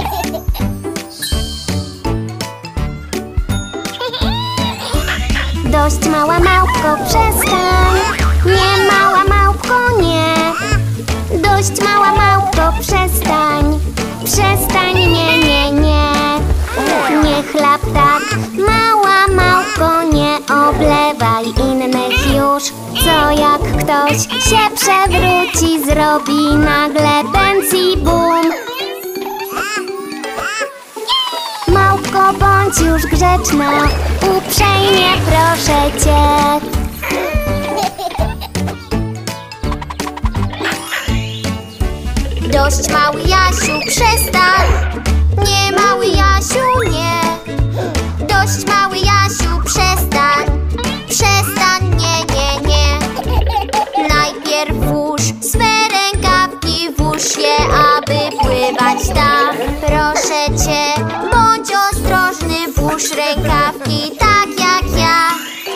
Dość, mała małpko, przestań. Nie, mała małpko, nie. Dość, mała małpko, przestań. Przestań, nie, nie, nie. Nie chlap tak, mała małpko, nie oblewaj innych już. Co jak ktoś się przewróci, zrobi nagle pędzi bum. Małpko, bądź już grzeczna, uprzejmie proszę cię. Dość, mały Jasiu, przestań. Nie, mały Jasiu, nie. Dość, mały Jasiu, przestań. Przestań, nie, nie, nie. Najpierw włóż swe rękawki, włóż je, aby pływać tam. Proszę cię, bądź ostrożny, włóż rękawki tak jak ja.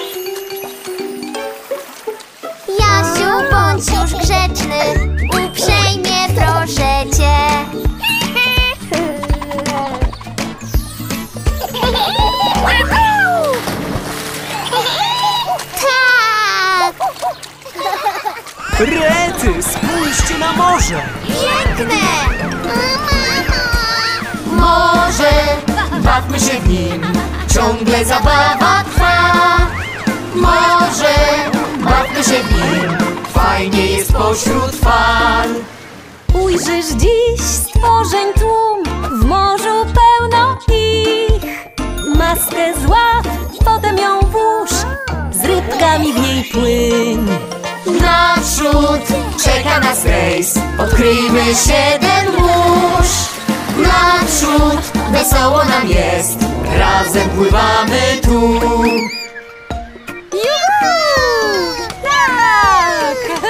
Jasiu, bądź już grzeczny, uprzejmie proszę cię. Tak! Rety, spójrzcie na morze! Piękne! Morze, bawmy się w nim, ciągle zabawa trwa. Morze, bawmy się w nim, fajnie jest pośród fal. Ujrzysz dziś stworzeń tłum, w morzu pełno ich. Maskę złap, potem ją włóż, z rybkami w niej płyń. Naprzód czeka nas rejs, odkryjmy siedem mórz. Naprzód wesoło nam jest, razem pływamy tu. Tak!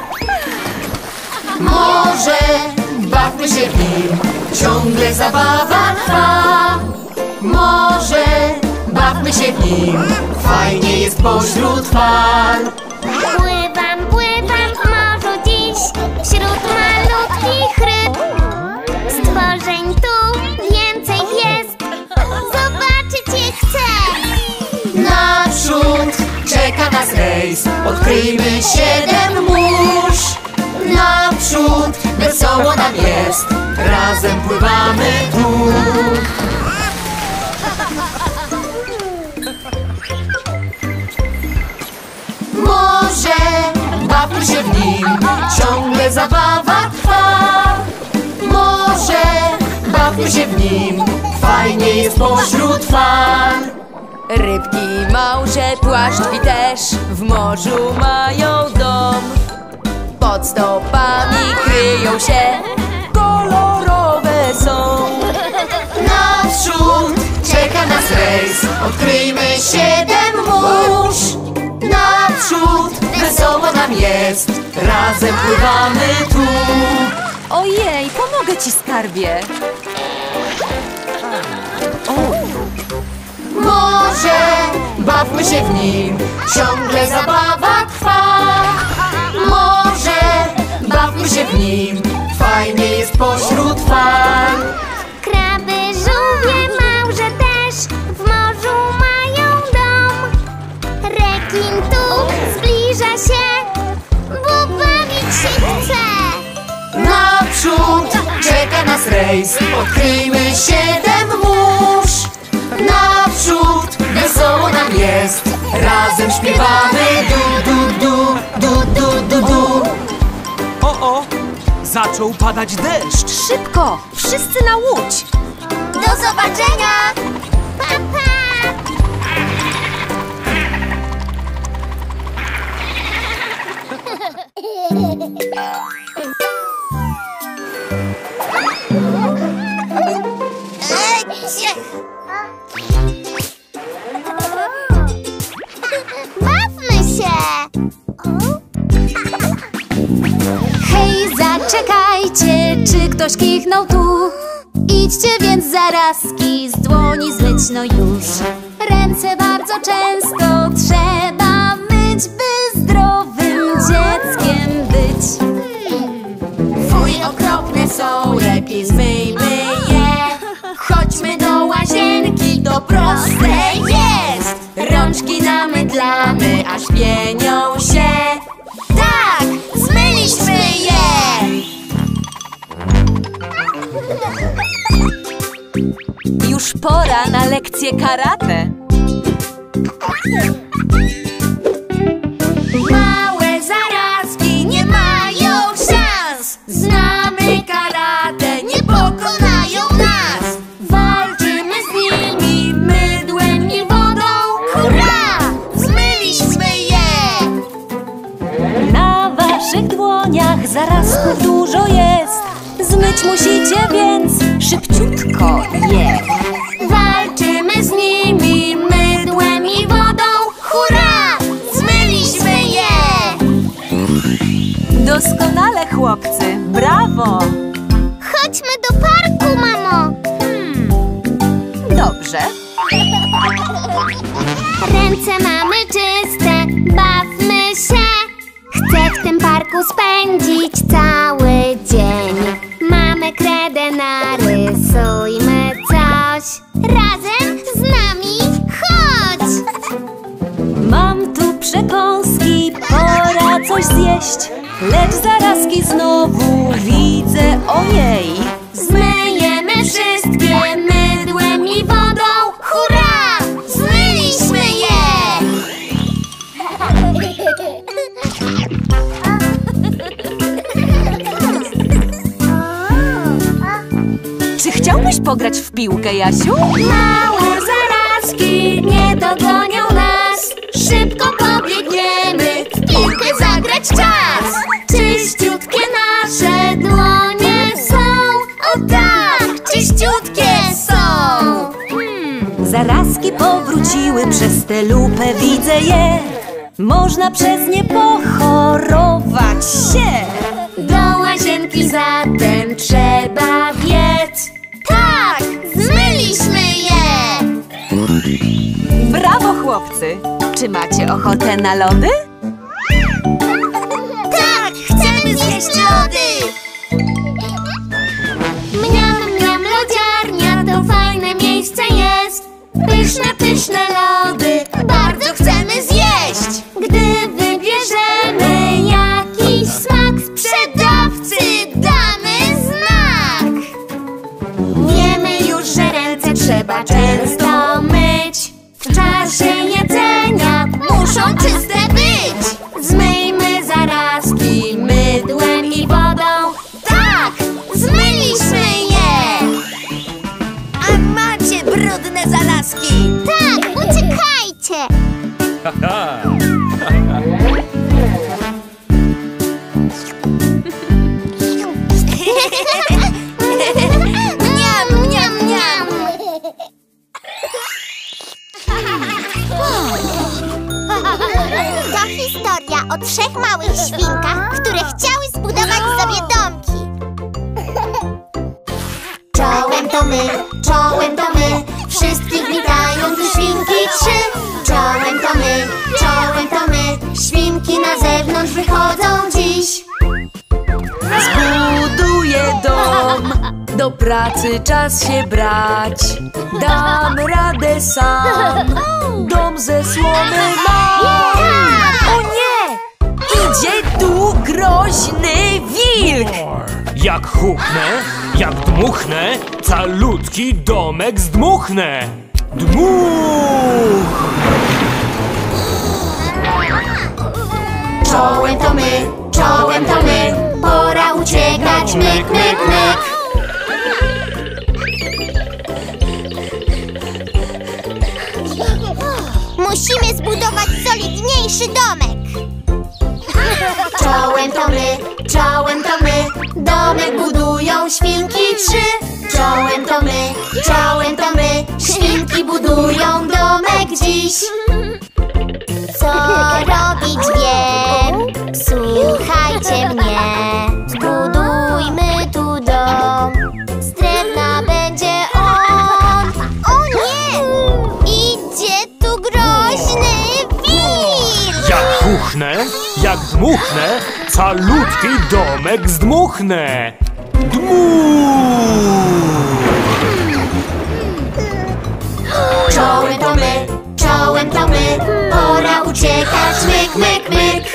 Morze, bawmy się w nim, ciągle zabawa trwa. Morze, bawmy się w nim, fajnie jest pośród fal. Pływam, pływam w morzu dziś, wśród malutkich ryb. Stworzeń tu więcej jest, zobaczyć je chcę. Naprzód czeka nas rejs, odkryjmy siedem mórz. Naprzód wesoło nam jest, razem pływamy tu. Morze, bawmy się w nim, ciągle zabawa trwa. Morze, bawmy się w nim, fajnie jest pośród fal. Rybki małże, płaszczki też w morzu mają dom. Pod stopami kryją się, kolorowe są. Naprzód czeka nas rejs, odkryjmy siedem mórz. Naprzód wesoło nam jest, razem pływamy tu. Ojej, pomogę ci, skarbie. Morze, bawmy się w nim, ciągle zabawa trwa. Morze, bawmy się w nim, fajnie jest pośród fal. Kraby, żółwie, małże też w morzu mają dom. Rekin tu naprzód, czeka nas rejs. Odkryjmy siedem mórz. Naprzód, wesoło nam jest. Razem śpiewamy du, du, du, du, du, du, du. O, o! Zaczął padać deszcz. Szybko! Wszyscy na łódź! Do zobaczenia! Pa, pa! Bawmy się! Hej, zaczekajcie, czy ktoś kichnął tu? Idźcie więc zarazki z dłoni zmyć no już. Ręce bardzo często trzeba myć, by zdrowym dzieckiem być. Fuj, okropne są, lepiej zmyjmy je. Chodźmy do łazienki, to proste jest. Rączki namydlamy, aż pienią się. Tak, zmyliśmy je. Już pora na lekcję karate. Małe zarazki nie mają szans. Znamy karate, nie pokonają nas. Walczymy z nimi mydłem i wodą. Hurra! Zmyliśmy je! Na waszych dłoniach zarazków dużo jest. Zmyć musicie więc szybciutko je. Walczymy z nimi mydłem i wodą. Hurra! Zmyliśmy je! Doskonale, chłopcy! Brawo! Chodźmy do parku, mamo! Hmm. Dobrze. Ręce mamy czyste, bawmy się. Chcę w tym parku spędzić cały dzień. Mamy kredę, narysujmy coś. Razem z nami chodź! Mam tu przekąski, pora coś zjeść. Lecz zarazki znowu widzę, ojej. Zmyjemy wszystkie mydłem i wodą. Hurra! Zmyliśmy je! Czy chciałbyś pograć w piłkę, Jasiu? Małe zarazki nie dogonią nas. Szybko pobiegniemy, w piłkę zagrać czas. Czyściutkie nasze dłonie są. O tak, czyściutkie są. Zarazki powróciły, przez tę lupę widzę je. Można przez nie pochorować się. Do łazienki zatem trzeba biec. Tak, zmyliśmy je! Brawo, chłopcy! Czy macie ochotę na lody? Tak, chcemy zjeść lody! Mniam, mniam, lodziarnia to fajne miejsce jest. Pyszne, pyszne lody, bardzo chcemy zjeść. Gdy wybierzemy jakiś smak, sprzedawcy damy znak. Wiemy już, że ręce trzeba często myć. W czasie jedzenia muszą czyste być. Zmyjmy zarazki mydłem i wodą. Tak, zmyliśmy je! A macie brudne zarazki. Tak, uciekajcie! Mniam, mniam, mniam. To historia o trzech małych świnkach, które chciały zbudować sobie domki. Czołem to my, czołem to my, wszystkich witają tu świnki trzy. Czołem to my, czołem to my, świnki na zewnątrz wychodzą dziś. Zbuduję dom, do pracy czas się brać. Dam radę sam, dom ze słomy mam. O nie! Idzie tu groźny wilk! Jak huknę, jak dmuchnę, calutki domek zdmuchnę. Dmuch! Czołem to my, czołem to my, pora uciekać, myk, myk, myk. Musimy zbudować solidniejszy domek. Czołem to my, czołem to my, domek budują świnki trzy. Czołem to my, czołem to my, świnki budują domek dziś. Co robić wiem, słuchajcie mnie. Zbudujmy tu dom, z drewna będzie on. O nie! Idzie tu groźny wilk! Jak huknę, jak dmuchnę, calutki domek zdmuchnę. Dmuch! Czołem to my, czołem to my, pora uciekać, myk, myk, myk.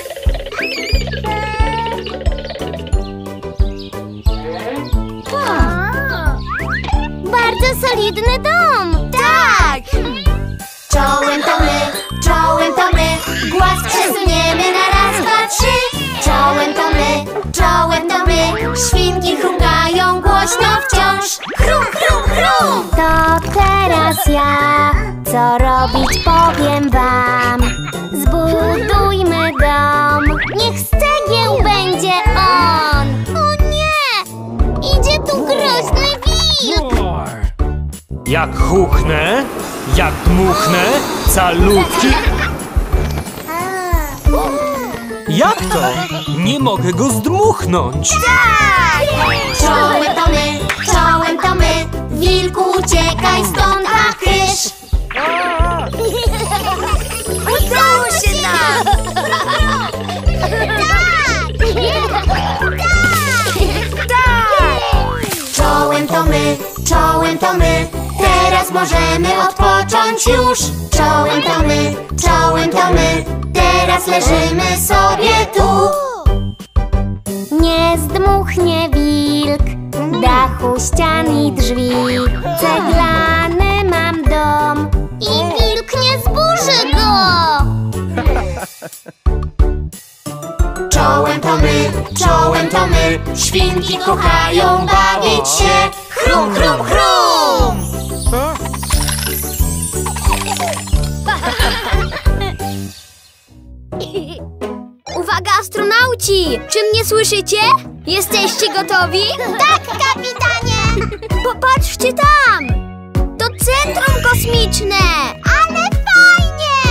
Bardzo solidny dom! Tak! Czołem to my, czołem to my, głaz przesuniemy na raz, dwa, trzy. Czołem to my, czołem to my, świnki chrumkają głośno wciąż. Chrum, chrum, chrum! To teraz ja, co robić powiem wam. Zbudujmy dom, niech z cegieł będzie on. O nie! Idzie tu groźny wilk! Jak huknę, jak dmuchnę, calutki... Jak to? Nie mogę go zdmuchnąć. Czołem to my, czołem to my, wilku uciekaj stąd, a kysz. Udało się nam! Czołem to my, czołem to my, teraz możemy odpocząć już. Czołem to my, czołem to my, teraz leżymy sobie tu. Nie zdmuchnie wilk dachu, ścian i drzwi. Ceglany mam dom i wilk nie zburzy go. Czołem to my, czołem to my, świnki kochają bawić się. Chrum, chrum, chrum! Uwaga, astronauci! Czy mnie słyszycie? Jesteście gotowi? Tak, kapitanie! Popatrzcie tam! To centrum kosmiczne! Ale fajnie!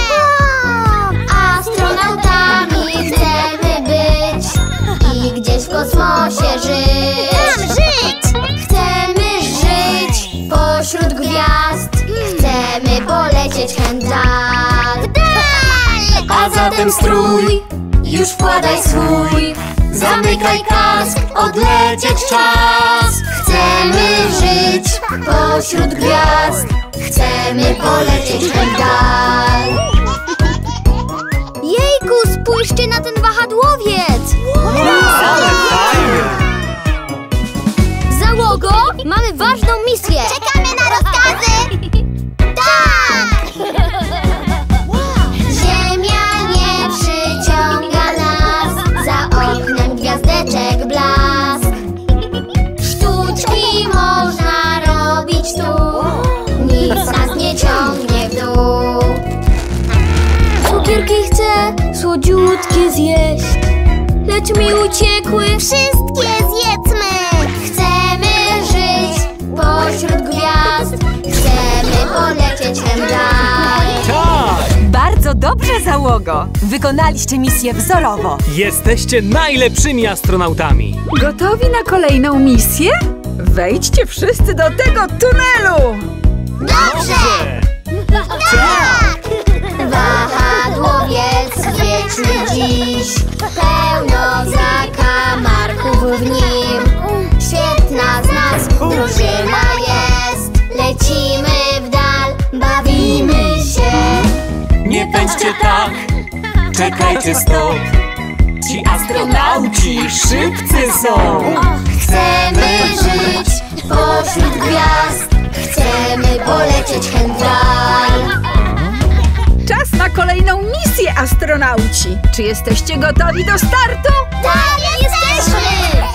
Astronautami chcemy być i gdzieś w kosmosie żyć. Tam żyć! Chcemy żyć pośród gwiazd. Chcemy polecieć hen w dal. A zatem strój, już wkładaj swój, zamykaj kask, odlecieć czas. Chcemy żyć pośród gwiazd, chcemy polecieć hen w dal. Jejku, spójrzcie na ten wahadłowiec! Ale fajnie! Załogo, mamy ważną misję! Czekamy na rozkazy! Tak! Ziemia nie przyciąga nas, za oknem gwiazdeczek blask. Sztuczki można robić tu, nic nas nie ciągnie w dół. Cukierki chcę słodziutkie zjeść, lecz mi uciekły. Wszystkie zjedzmy! Chcemy żyć pośród gwiazd, chcemy polecieć hen w dal. Tak! Bardzo dobrze, załogo! Wykonaliście misję wzorowo. Jesteście najlepszymi astronautami. Gotowi na kolejną misję? Wejdźcie wszyscy do tego tunelu! Dobrze! Tak! Wahadłowiec wieczny dziś, pełno zakamarków w nim. Świetna z nas drużyna jest, lecimy w dal, bawimy się. Nie pędźcie tak, czekajcie stop. Ci astronauci szybcy są. Chcemy żyć pośród gwiazd, chcemy polecieć hen dal. Czas na kolejną misję, astronauci. Czy jesteście gotowi do startu? Tak, jesteśmy!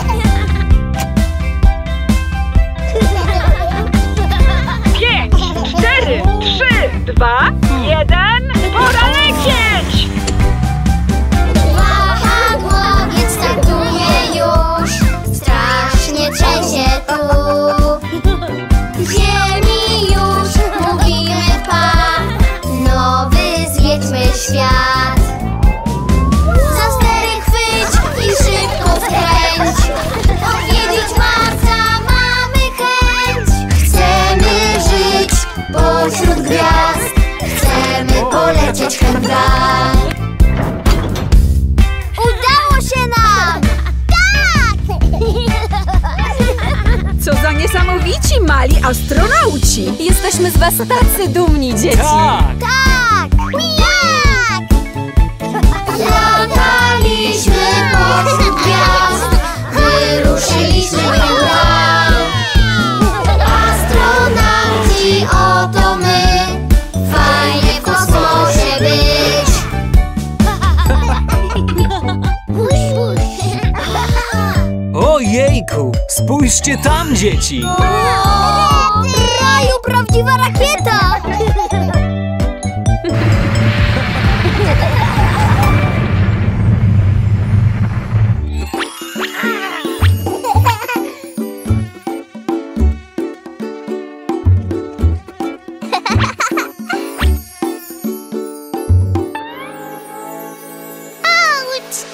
Pięć, cztery, trzy, dwa, jeden, pora lecieć! Wahadłowiec startuje już, strasznie trzęsie tu. Ziemi już mówimy pa, nowy zwiedźmy świat. Za stery chwyć i szybko wkręć, odwiedzić Marsa mamy chęć. Chcemy żyć pośród gwiazd, chcemy polecieć hen dal. Udało się nam! Tak! Co za niesamowici mali astronauci! Jesteśmy z was tacy dumni, dzieci. Tak! Tak! Jak? Lataliśmy pośród gwiazd, wyruszyliśmy hen dal. Astronauci, oto my, fajnie w kosmosie być. Ojejku, spójrzcie tam, dzieci! Raju, prawdziwa rakieta! Auć!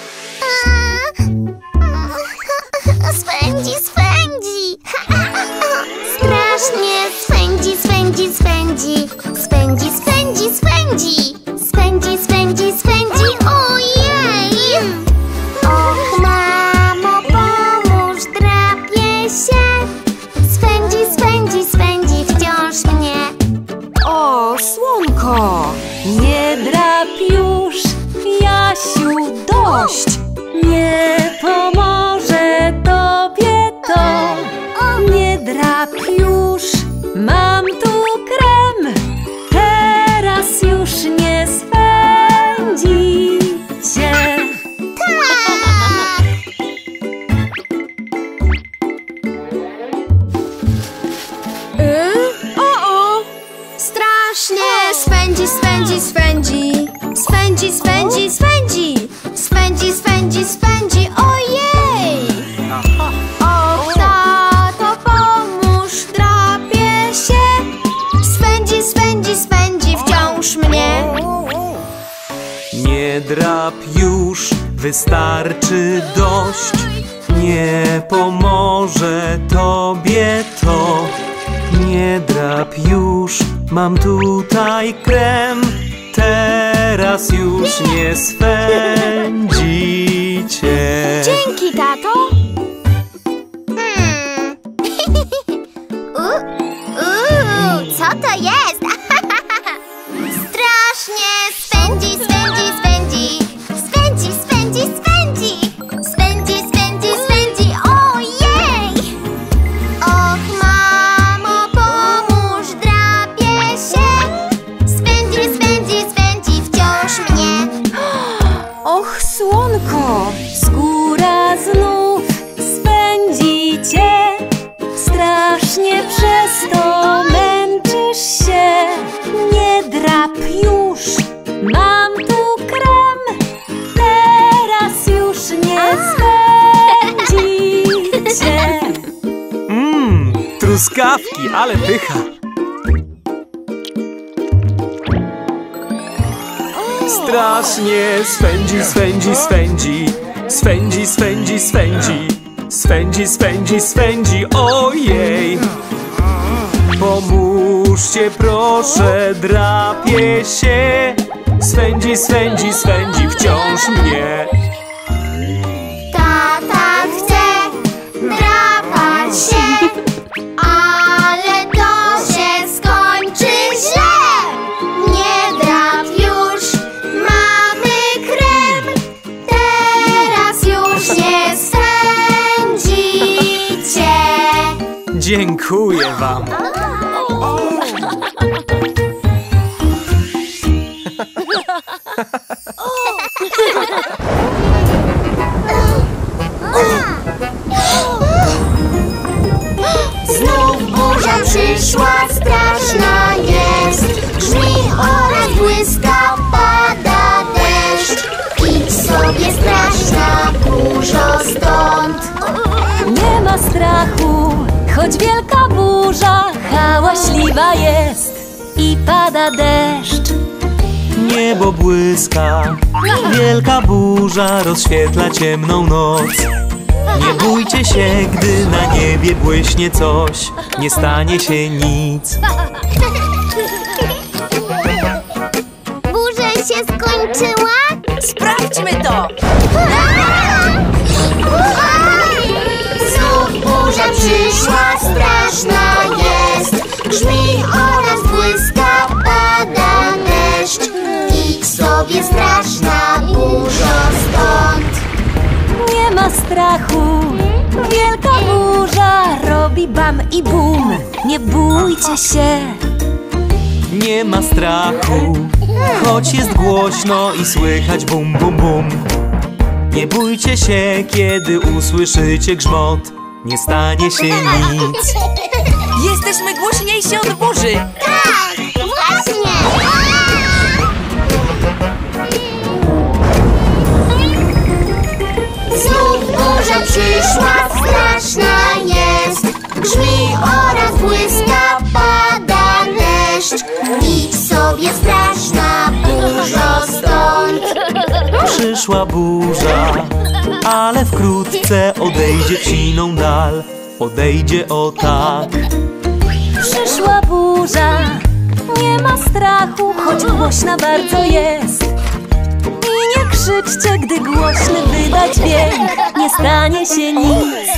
Swędzi, swędzi! Strasznie swędzi, swędzi, swędzi! Swędzi, swędzi, swędzi! Swędzi, swędzi, swędzi! Ojej! Och, mamo, pomóż, drapie się! Swędzi, swędzi, swędzi wciąż mnie! O, słonko, nie drap już, Jasiu, dość. Nie pomoże tobie to. Nie drap już, mam tu krem. Teraz już nie swędzicie. Tak! O-o! Strasznie swędzi, swędzi, swędzi! Swędzi, swędzi, swędzi! Swędzi, swędzi, swędzi! Ojej! Och, tato, pomóż, drapie się! Swędzi, swędzi, swędzi wciąż mnie! Nie drap już, wystarczy dość. Nie pomoże tobie to. Nie drap już, mam tutaj krem. Teraz już nie swędzicie. Dzięki, tato! Hmm. U, u, co to jest? Strasznie swędzi, swędzi, swędzi! Swędzi, swędzi, swędzi! Swędzi, swędzi, swędzi! Ojej! Och, mamo, pomóż, drapie się! Swędzi, swędzi, swędzi wciąż mnie! Och, słonko, skóra znów swędzicie. Strasznie przez to męczysz się. Nie drap już, mam tu krem. Teraz już nie swędzicie. Mmm, truskawki, ale pycha. Strasznie swędzi, swędzi, swędzi. Swędzi, swędzi, swędzi. Swędzi, swędzi, swędzi, ojej. Pomóżcie proszę, drapie się. Swędzi, swędzi, swędzi wciąż mnie. Tata chce drapać się, ale to się skończy źle. Nie drap już, mamy krem. Teraz Dziękuję wam. Znów burza przyszła, straszna jest. Grzmi oraz błyska, pada deszcz. Idź sobie straszna burzo stąd. Nie ma strachu, choć wielka burza hałaśliwa jest i pada deszcz. Niebo błyska, wielka burza rozświetla ciemną noc. Nie bójcie się, gdy na niebie błyśnie coś, nie stanie się nic. Burza się skończyła? Sprawdźmy to! Znów burza przyszła, straszna jest. Grzmi oraz błyska, pada deszcz. Idź sobie straszna burzo stąd. Nie ma strachu, wielka burza robi bam i bum. Nie bójcie się. Nie ma strachu, choć jest głośno i słychać bum bum bum. Nie bójcie się, kiedy usłyszycie grzmot, nie stanie się nic. Jesteśmy głośniejsi od burzy! Tak, właśnie! Znów burza przyszła, straszna jest. Grzmi oraz błyska, pada deszcz. Idź sobie straszna burzo stąd. Przyszła burza, ale wkrótce odejdzie w siną dal. Odejdzie o tak. Przyszła burza, nie ma strachu, choć głośna bardzo jest. I nie krzyczcie, gdy głośny wydać dźwięk, nie stanie się nic.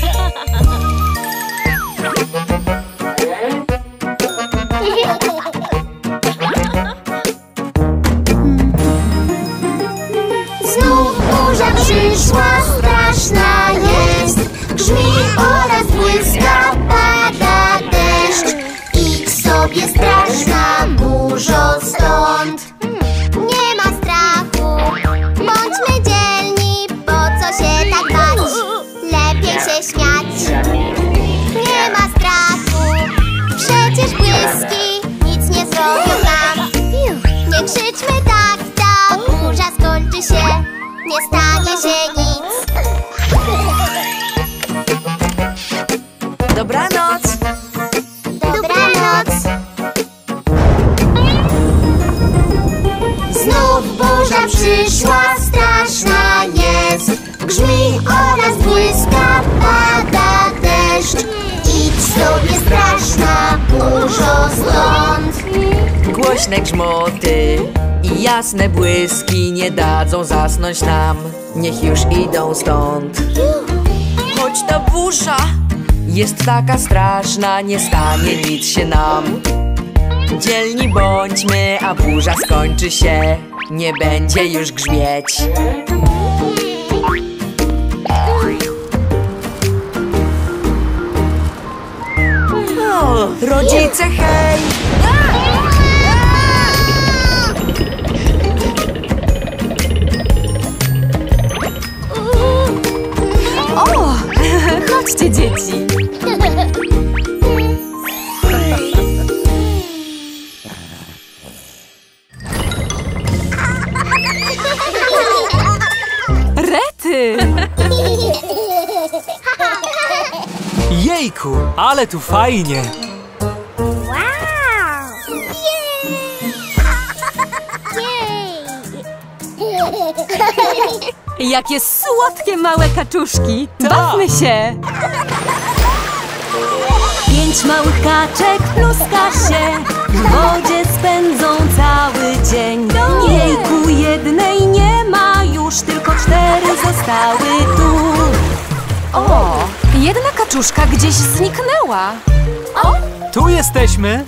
Znów burza przyszła, straszna jest. Grzmi oraz błyska, pada deszcz. Idź sobie straszna burzo stąd. Nie ma strachu, bądźmy dzielni, po co się tak bać? Lepiej się śmiać. Nie ma strachu, przecież błyski nic nie zrobią nam. Nie krzyczmy tak, ta burza skończy się, nie stanie się nic. Dobranoc! Dobranoc! Znów burza przyszła, straszna jest. Grzmi oraz błyska, pada deszcz. Idź sobie straszna burzo stąd. Głośne grzmoty i jasne błyski nie dadzą zasnąć nam. Niech już idą stąd. Choć ta burza jest taka straszna, nie stanie nic się nam. Dzielni bądźmy, a burza skończy się, nie będzie już grzmieć. O, rodzice, hej! O, chodźcie dzieci. Rety! Jejku, ale tu fajnie. Jakie słodkie małe kaczuszki! Bawmy się! Pięć małych kaczek pluska się, w wodzie spędzą cały dzień. Jejku, jednej nie ma już, tylko cztery zostały tu. O, jedna kaczuszka gdzieś zniknęła. O, tu jesteśmy.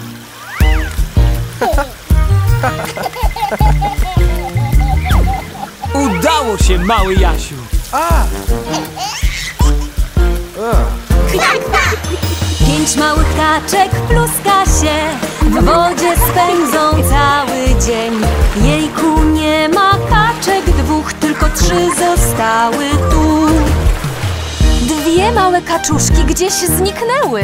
Udało się, mały Jasiu. A! Pięć Pięć małych kaczek pluska się, w wodzie spędzą cały dzień. Jejku, nie ma kaczek dwóch, tylko trzy zostały tu. Dwie małe kaczuszki gdzieś zniknęły.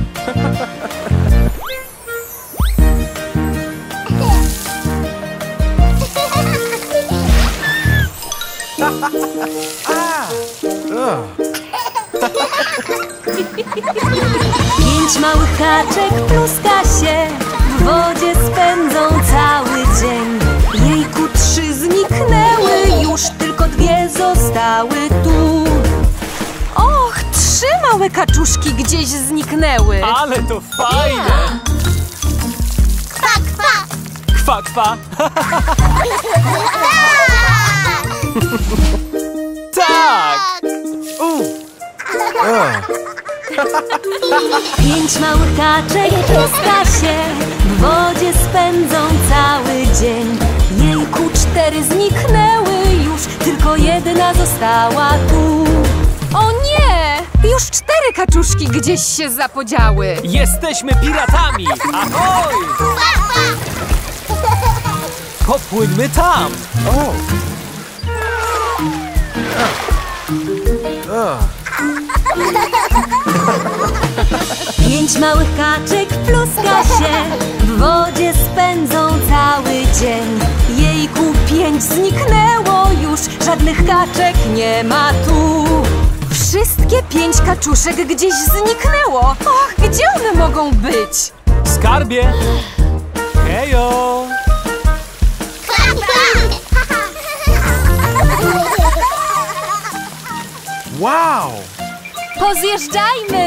Pięć małych kaczek pluska się, w wodzie spędzą cały dzień. Jejku, trzy zniknęły już, tylko dwie zostały tu. Och, trzy małe kaczuszki gdzieś zniknęły. Ale to fajne! Kwa, kwa! Kwa, kwa! Tak! Pięć małych kaczek pluska się, w wodzie spędzą cały dzień. Jejku, cztery zniknęły już, tylko jedna została tu. O nie! Już cztery kaczuszki gdzieś się zapodziały. Jesteśmy piratami! Ahoj! Popłyńmy tam! Pięć małych kaczek pluska się, w wodzie spędzą cały dzień. Jejku, pięć zniknęło już, żadnych kaczek nie ma tu. Wszystkie pięć kaczuszek gdzieś zniknęło. Och, gdzie one mogą być? Skarbie! Hejo! Wow! Pozjeżdżajmy!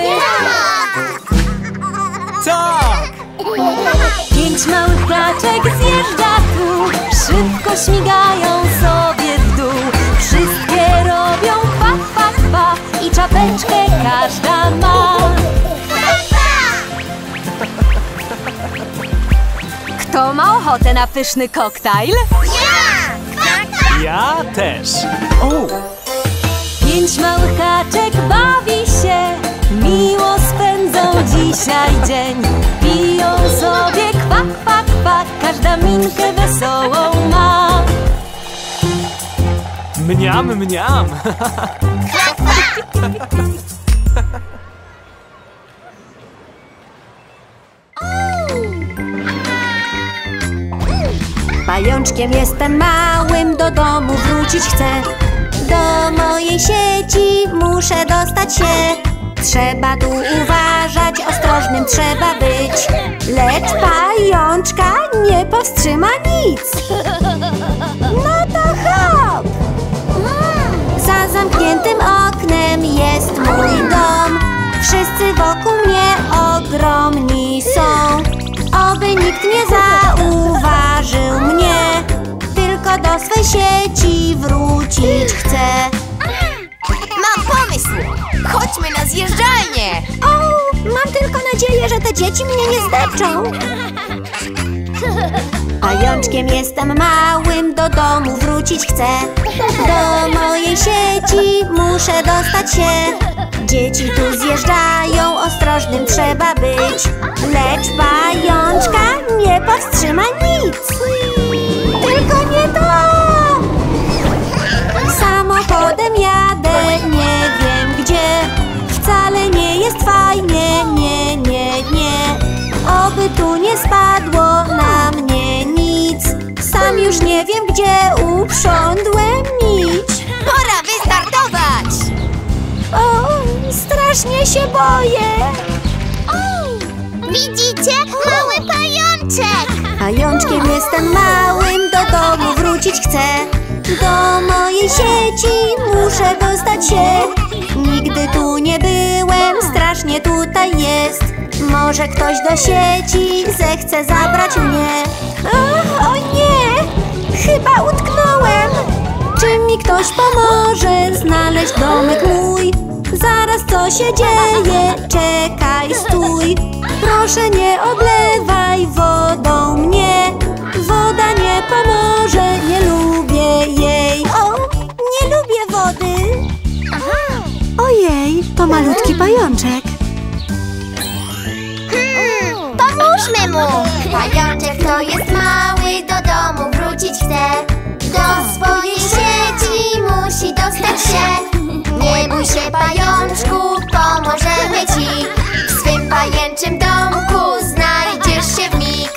Tak! Pięć małych kaczek zjeżdża tu, szybko śmigają sobie w dół. Wszystkie robią kwa, kwa, kwa i czapeczkę każda ma. Kto ma ochotę na pyszny koktajl? Ja też! Pięć małych kaczek bawi się, miło spędzą dzisiaj dzień. Piją sobie kwa, kwa, kwa, każda minkę wesołą ma. Mniam, mniam! Pajączkiem jestem małym, do domu wrócić chcę. Do mojej sieci muszę dostać się. Trzeba tu uważać, ostrożnym trzeba być. Lecz pajączka nie powstrzyma nic. No to hop! Za zamkniętym oknem jest mój dom. Wszyscy wokół mnie ogromni są. Oby nikt nie zauważył mnie, tylko do swej sieci wrócić chcę. Mam pomysł! Chodźmy na zjeżdżalnię! O, mam tylko nadzieję, że te dzieci mnie nie zdepczą. Pajączkiem jestem małym, do domu wrócić chcę. Do mojej sieci muszę dostać się. Dzieci tu zjeżdżają, ostrożnym trzeba być. Lecz pajączka nie powstrzyma nic. Tylko nie to! Samochodem jadę, nie wiem gdzie. Wcale nie jest fajnie, nie, nie, nie. Oby tu nie spadło na mnie nic. Sam już nie wiem gdzie uprządłem nić. Pora wystartować! O, strasznie się boję. Widzicie? Mały pajączek! Pajączkiem jestem małym, do domu wrócić chcę. Do mojej sieci muszę dostać się. Nigdy tu nie byłem, strasznie tutaj jest. Może ktoś do sieci zechce zabrać mnie. O, o nie! Chyba utknąłem. Czy mi ktoś pomoże znaleźć domek mój? Zaraz co się dzieje? Czekaj, stój. Proszę nie oblewaj wodą mnie. Woda nie pomoże, nie lubię jej. O, nie lubię wody. Ojej, to malutki pajączek. bój się, pajączku, pomożemy ci. W swym pajęczym domku znajdziesz się w mig.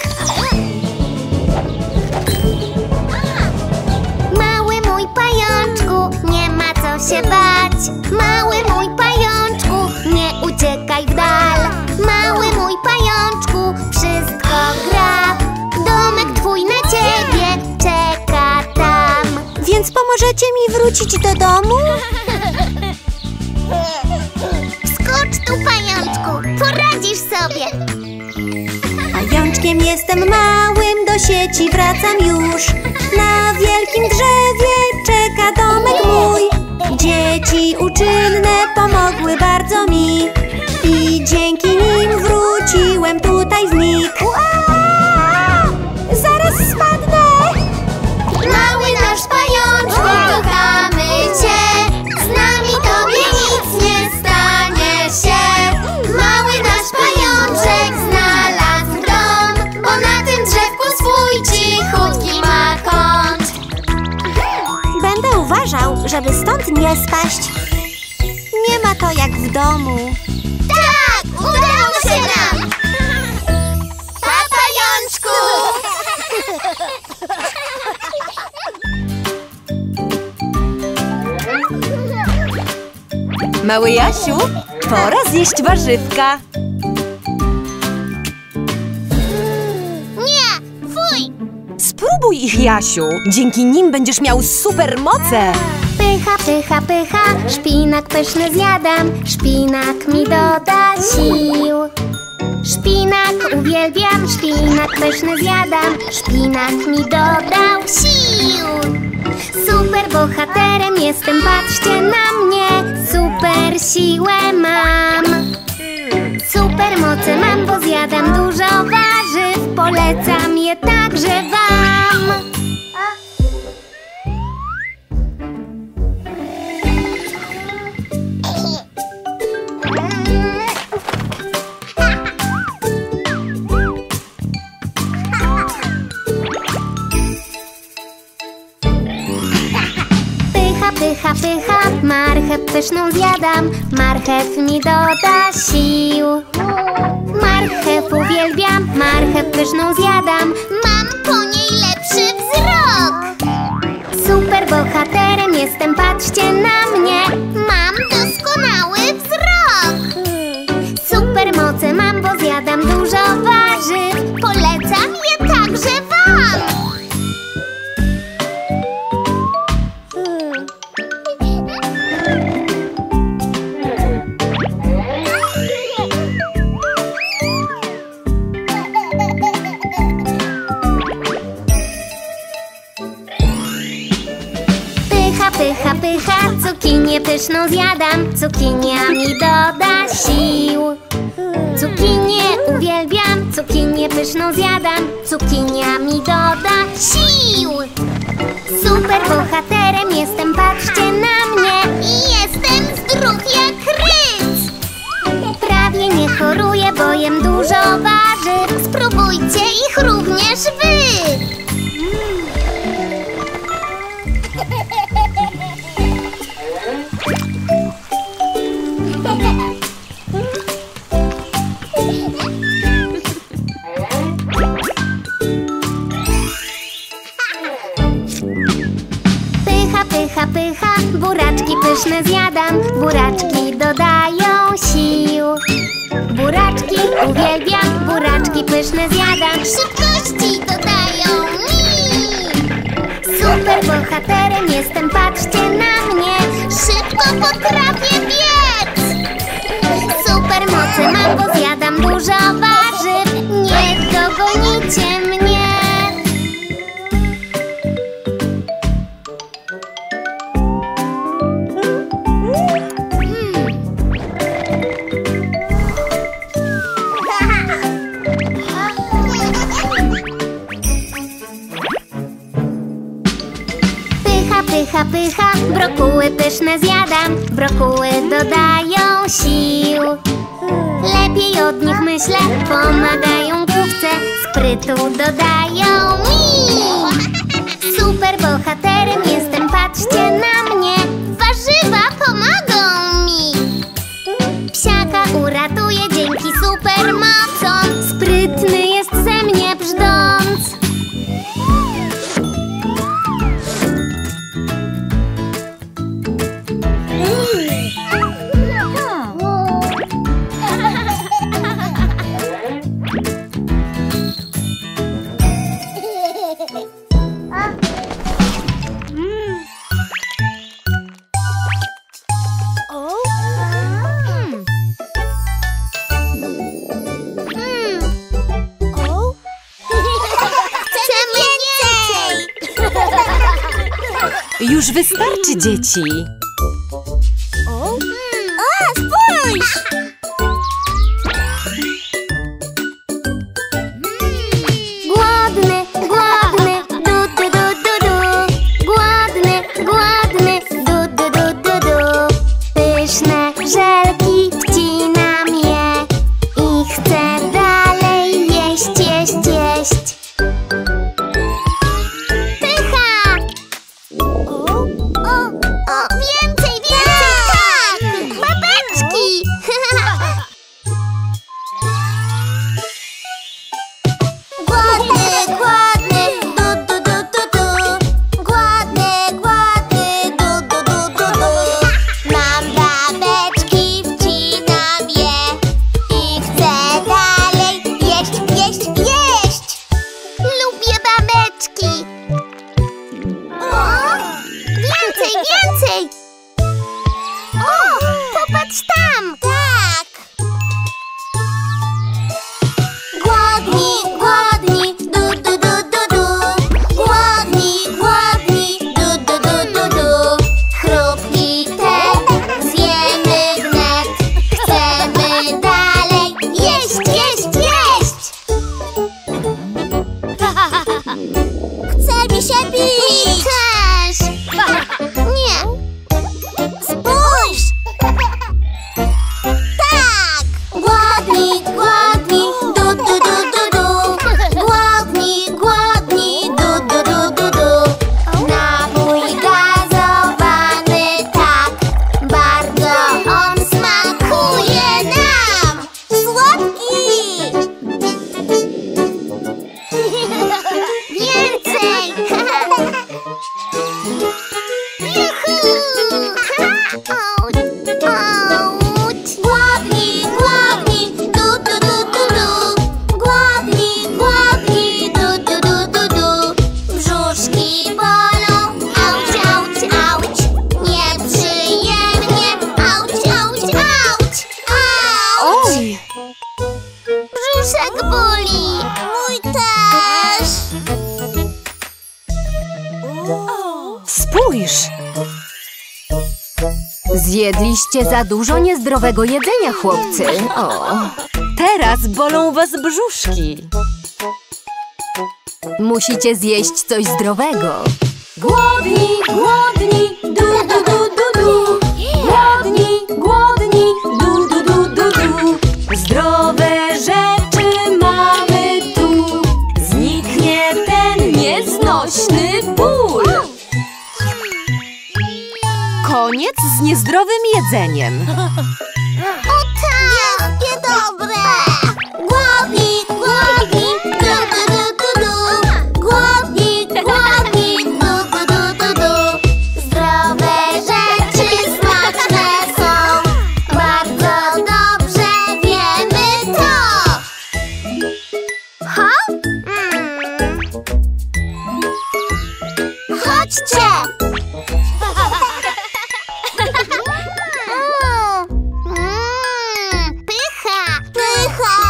Mały mój pajączku, nie ma co się bać. Mały mój pajączku, nie uciekaj w dal. Mały mój pajączku, wszystko gra. Domek twój na ciebie czeka tam. Więc pomożecie mi wrócić do domu? Wskocz tu, pajączku, poradzisz sobie. Pajączkiem jestem małym, do sieci wracam już. Na wielkim drzewie czeka domek mój. Dzieci uczynne pomogły bardzo mi i dzięki nim wróciłem tutaj w mig. Zaraz spadnę! Mały nasz pajączku, kochamy cię. Z nami tobie nic nie stanie się. Mały nasz pajączek znalazł dom, bo na tym drzewku swój cichutki ma kąt. Będę uważał, żeby stąd nie spaść. Nie ma to jak w domu. Tak, udało się nam! Pa, pajączku! Mały Jasiu, pora zjeść warzywka. Nie, fuj! Spróbuj ich, Jasiu. Dzięki nim będziesz miał supermoce. Pycha, pycha, pycha, szpinak pyszny zjadam. Szpinak mi doda sił. Szpinak uwielbiam, szpinak pyszny zjadam. Szpinak mi dodał sił. Super bohaterem jestem, patrzcie na mnie. Super siłę mam. Super moce mam, bo zjadam dużo warzyw. Polecam je także wam. Pycha, pycha, pycha, marchew pyszną zjadam. Marchew mi doda sił. Marchew uwielbiam, marchew pyszną zjadam. Mam po niej lepszy wzrok. Super bohaterem jestem, patrzcie na mnie. Mam doskonały wzrok. Super moce mam, bo zjadam dużo warzyw. Polecam je także wam. Pycha, pycha, pycha, cukinię pyszną zjadam. Cukinia mi doda sił. Cukinię uwielbiam, cukinię pyszną zjadam. Cukinia mi doda sił. Super bohaterem jestem, patrzcie na mnie. I jestem zdrów jak ryc. Prawie nie choruję, bo jem dużo warzyw. Spróbujcie ich również wy. Pycha, pycha, pycha, buraczki pyszne zjadam. Buraczki dodają sił. Buraczki uwielbiam, buraczki pyszne zjadam. Szybkości dodają mi. Super bohaterem jestem, patrzcie na mnie. Szybko potrafię biec. Super moce mam, bo zjadam dużo warzyw. Nie dogonicie mnie. Pycha, pycha, pycha, brokuły pyszne zjadam. Brokuły dodają sił. Lepiej od nich myślę, pomagają główce. Sprytu dodają mi. Super bohaterem jestem, patrzcie na mnie. Warzywa pomogą Już wystarczy, dzieci. O, spójrz! Głodny, głodny, du, du, du, du, du. Głodny, głodny, du, du, du, du, du. Pyszne żelki wcinam je i chcę dalej jeść, jeść, jeść. O, więcej, więcej, tak! Babeczki! Głodny, głodny, du, du, du, du, du. Głodny, głodny, du, du, du, du, du. Mam babeczki, wcinam je i chcę dalej jeść, jeść, jeść! Lubię babeczki! O! Więcej, więcej! O, popatrz tam! Tak! Głodni, głodni, du, du, du, du, du. Głodni, głodni, du, du, du, du, du. Chrupki te zjemy wnet. Chcemy dalej jeść, jeść, jeść! Chce mi się pić! Też! Nie! Spójrz! Tak! Głodni, głodni, du, du, du, du, du. Głodni, głodni, du, du, du, du, du. Napój gazowany, tak. Bardzo on smakuje nam. Słodki! Więcej! Głodni, głodni, du, du, du, du, du. Głodni, głodni, du, du, du, du, du. Brzuszki bolą, auć, auć, auć. Nieprzyjemnie, auć, auć, auć. Auć! Oj! Brzuszek boli. Mój też. Spójrz! Zjedliście za dużo niezdrowego jedzenia, chłopcy. O, teraz bolą was brzuszki. Musicie zjeść coś zdrowego. Głodni, głodni, du, du, du, du, du. Głodni, głodni, du, du, du, du, du. Zdrowe rzeczy mamy tu. Zniknie ten nieznośny ból. Koniec z niezdrowym jedzeniem. O tak! Jakie dobre! Głodni, głodni, du, du, du, du, du. Głodni, głodni, du, du, du, du, du. Zdrowe rzeczy smaczne są. Bardzo dobrze wiemy to. Ha? Mm. Chodźcie! Mm, pycha! Pycha!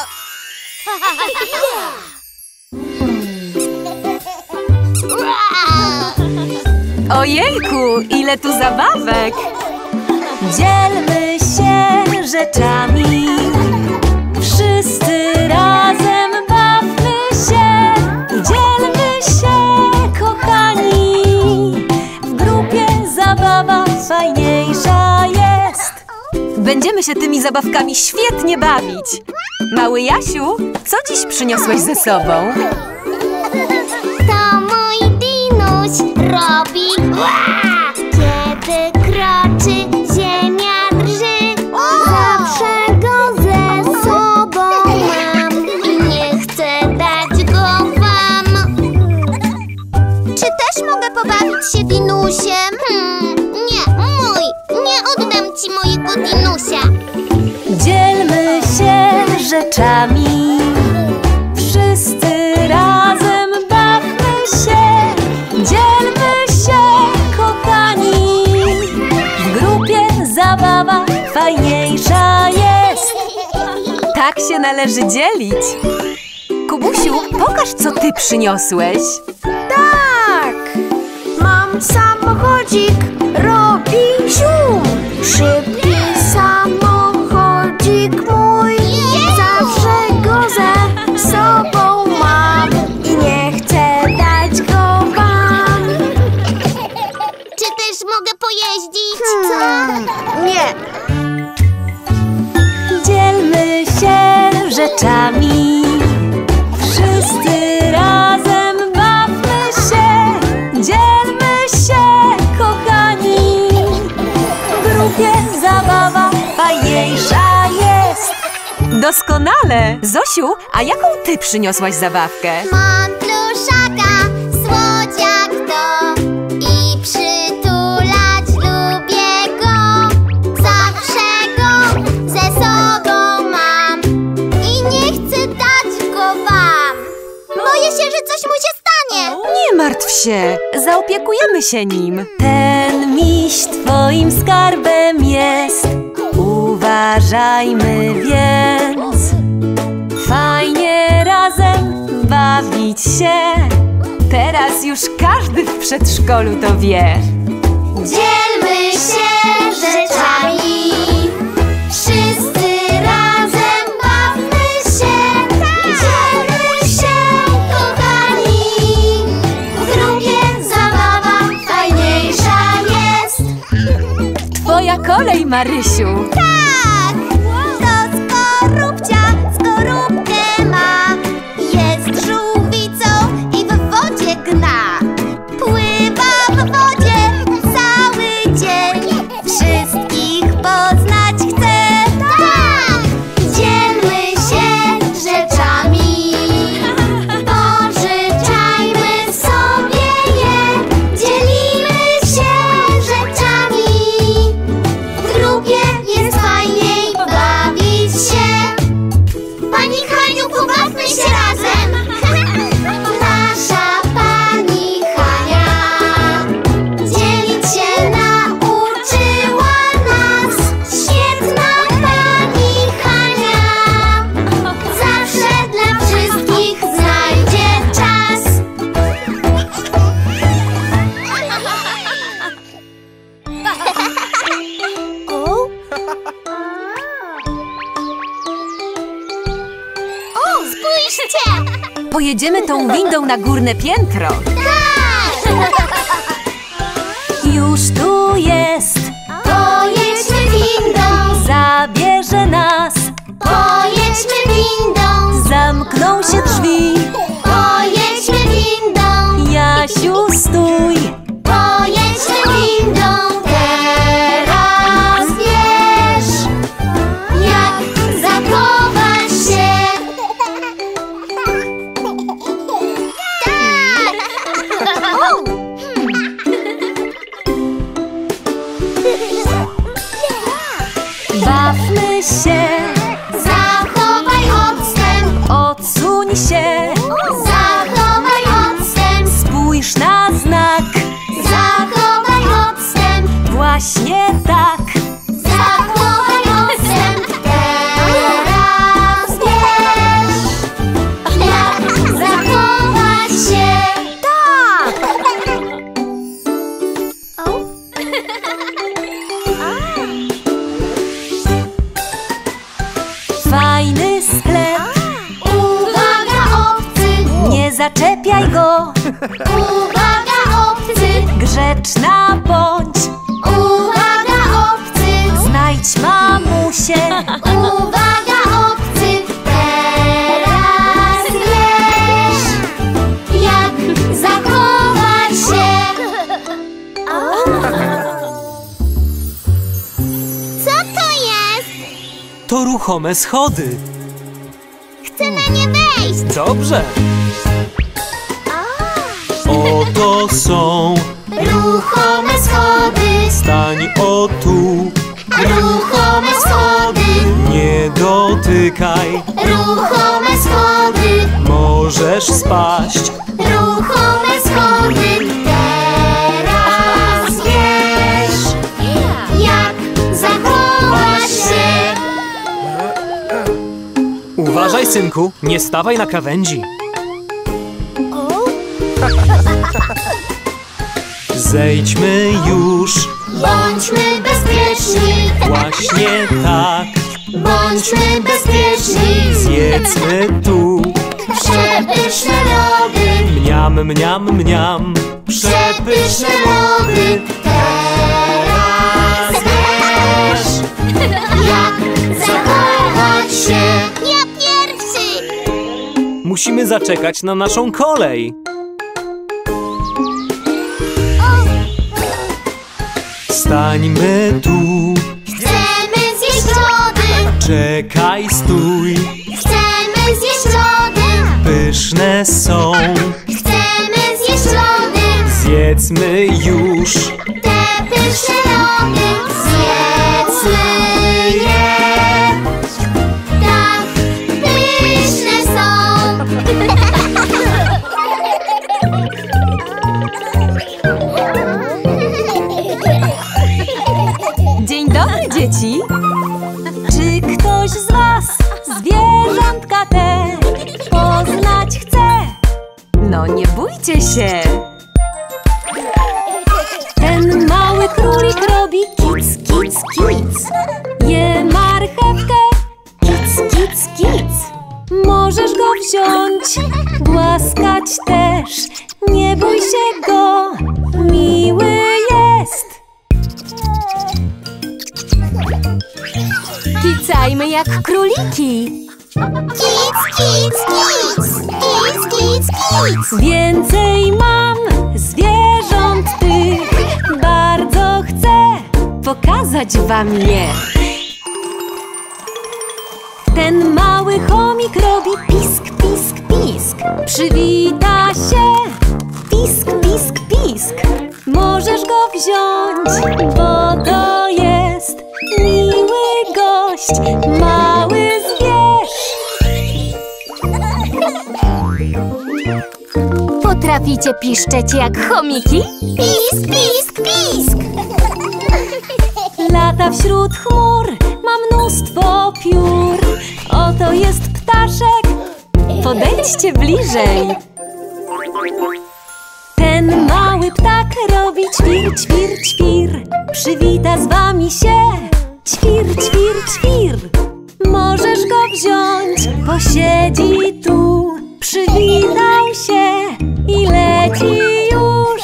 Ojejku, ile tu zabawek! Dzielmy się rzeczami. Wszyscy razem bawmy się. Dzielmy się, kochani. W grupie zabawa fajniejsza jest. Będziemy się tymi zabawkami świetnie bawić. Mały Jasiu, co dziś przyniosłeś ze sobą? To mój dinuś robi ła! Kiedy kroczy, ziemia drży. Zawsze go ze sobą mam i nie chcę dać go wam. Czy też mogę pobawić się dinusiem? Hmm, nie, mój. Nie oddam ci mojego dinusia. Dzielmy się rzeczami. Wszyscy razem bawmy się. się należy dzielić. Kubusiu, pokaż, co ty przyniosłeś. Tak! Mam samochodzik, robi zium. Szybki samochodzik mój. Zawsze go ze sobą mam i nie chcę dać go wam. Czy też mogę pojeździć? Hmm, nie. Dzielmy się rzeczami. Wszyscy razem bawmy się. Dzielmy się, kochani. W grupie zabawa fajniejsza jest. Doskonale! Zosiu, a jaką ty przyniosłaś zabawkę? Mam pluszaka, słodziak to i przytulać lubię go. Zawsze go ze sobą mam i nie chcę dać go wam. Boję się, że coś mu się stanie. Nie martw się, zaopiekujemy się nim. Ten miś twoim skarbem jest. Uważajmy więc. Fajnie razem bawić się. Teraz już każdy w przedszkolu to wie. Dzielmy się rzeczami. Wszyscy razem bawmy się. Dzielmy się, kochani. W grupie zabawa fajniejsza jest. Twoja kolej, Marysiu. Tak! To skorupcia skorupkę ma. Jest żółwicą i w wodzie gna. Pływa w wodzie cały dzień. Wszystkich poznać chce. Tak! Dzielmy się rzeczami. Pożyczajmy sobie je. Dzielimy się rzeczami. W grupie jest fajniej bawić się. Pani Haniu, pobawmy się razem. Nasza pani Hania dzielić się nauczyła nas. Świetna pani Hania zawsze dla wszystkich znajdzie czas. O, spójrzcie! Pojedziemy tą windą na górne piętro. Tak! Już tu jest. Pojedźmy windą, Zabierze nas. pojedźmy windą, Zamkną się drzwi. pojedźmy windą, Jasiu, stój. pojedźmy windą. Teraz wiesz, jak zachować się. Bawmy się. Zachowaj odstęp, Odsuń się. zachowaj odstęp, Spójrz na znak. zachowaj odstęp, Właśnie tak. zachowaj odstęp. Teraz wiesz, jak zachować się. Tak! Fajny sklep. Uwaga, obcy! Nie zaczepiaj go. Uwaga, obcy! Grzeczna bądź. Uwaga, obcy! Znajdź mamusię. Uwaga, obcy! Teraz wiesz, jak zachować się. Co to jest? To ruchome schody. Chcę na nie wejść. Dobrze. Oto są Ruchome schody, stań o tu. ruchome schody, Nie dotykaj, ruchome schody, możesz spaść. ruchome schody. Teraz wiesz, jak zachować się. synku, nie stawaj na krawędzi. Zejdźmy już. Bądźmy bezpieczni. Właśnie tak. Bądźmy bezpieczni. Zjedzmy tu. Przepyszne lody. Mniam, mniam, mniam. Przepyszne lody. Teraz wiesz, jak zachować się. Ja pierwszy. Musimy zaczekać na naszą kolej. Stańmy tu. Chcemy zjeść lody. Czekaj, stój. Chcemy zjeść lody. Pyszne są. Chcemy zjeść lody. Zjedzmy już. Te pyszne lody. Zjedzmy je. Tak pyszne są. Dzień dobry, dzieci! Czy ktoś z was zwierzątka te poznać chce? No nie bójcie się! Ten mały królik robi kic, kic, kic. Je marchewkę, kic, kic, kic. Możesz go wziąć, głaskać też. Nie bój się go, miły jest. Kicajmy jak króliki. Kic, kic, kic. Kic, kic, kic. Więcej mam zwierząt tych. Bardzo chcę pokazać wam je. Ten mały chomik robi pisk, pisk, pisk. Przywita się. Pisk, pisk, pisk. Możesz go wziąć, bo to jest miły gość, mały zwierz. Potraficie piszczeć jak chomiki? Pisk, pisk, pisk. Lata wśród chmur, ma mnóstwo piór. Oto jest ptaszek, podejdźcie bliżej. Ten mały ptak robi ćwir, ćwir, ćwir. Przywita z wami się. Ćwir, ćwir, ćwir. Możesz go wziąć, posiedzi tu. Przywitał się i leci już.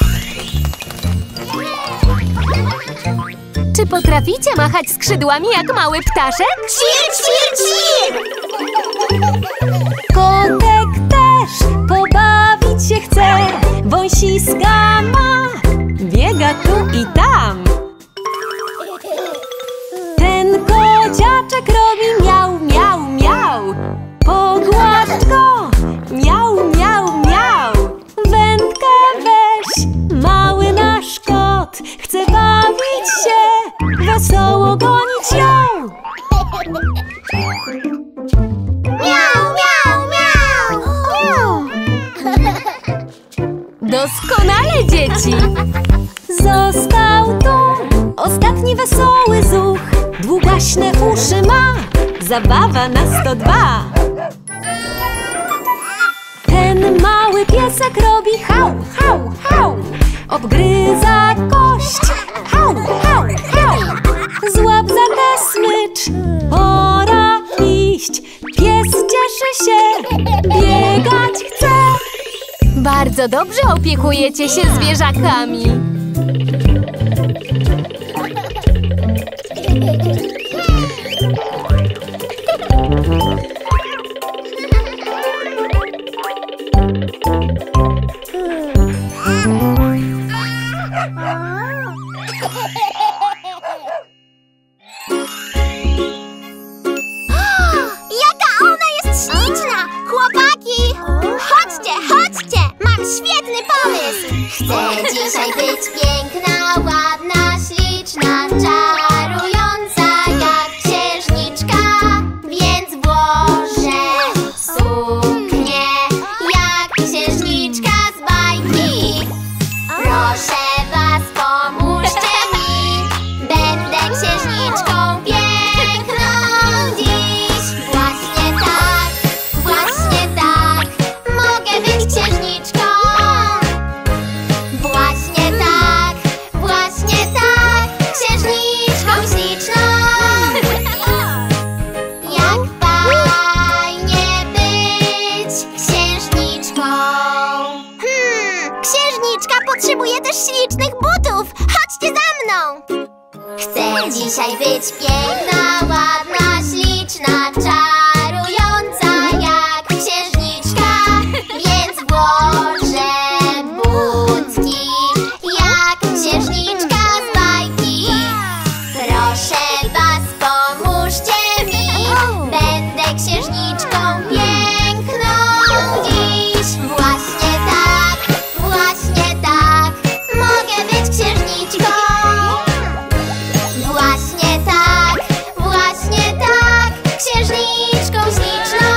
Czy potraficie machać skrzydłami jak mały ptaszek? Ćwir, ćwir, ćwir. Kotek też pobawić się chce. Wąsiska ma, biega tu i tam. Ten kodziaczek robi miau, miau, miau. Pogładź go, miau, miau, miau. Wędkę weź, mały nasz kot. Chce bawić się, wesoło gonić ją. Miau, miau, miau. Miau. Doskonale, dzieci! Został tu ostatni wesoły zuch. Długaśne uszy ma, zabawa na sto dwa. Ten mały piesek robi hał, hał, hał. Obgryza kość, hał, hał, hał. Złap za tę smycz, pora iść. Pies cieszy się, biegać chce. Bardzo dobrze opiekujecie się zwierzakami. Jaka ona jest śliczna! Chłopaki! Chodźcie, chodźcie! Mam świetny pomysł! Chcę dzisiaj być piękna, ładna, śliczna, czarująca jak księżniczka. Więc włożę suknię jak księżniczka z bajki. Proszę was, pomóżcie mi. Będę księżniczką piękną dziś. Właśnie tak Potrzebuję też ślicznych butów. Chodźcie za mną. Chcę dzisiaj być piękna, ładna, śliczna, czarująca jak księżniczka, więc włożę butki jak księżniczka z bajki. Proszę was, pomóżcie mi, będę księżniczką piękną dziś. Właśnie tak, właśnie tak, mogę być księżniczką. Właśnie tak, właśnie tak, księżniczką śliczną.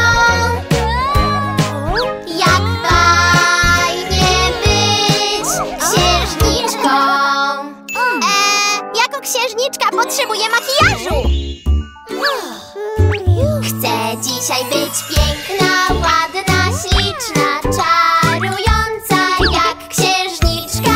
Jak fajnie być księżniczką. Eee, jako księżniczka potrzebuję makijażu. Chcę dzisiaj być piękna, ładna, śliczna, czarująca jak księżniczka.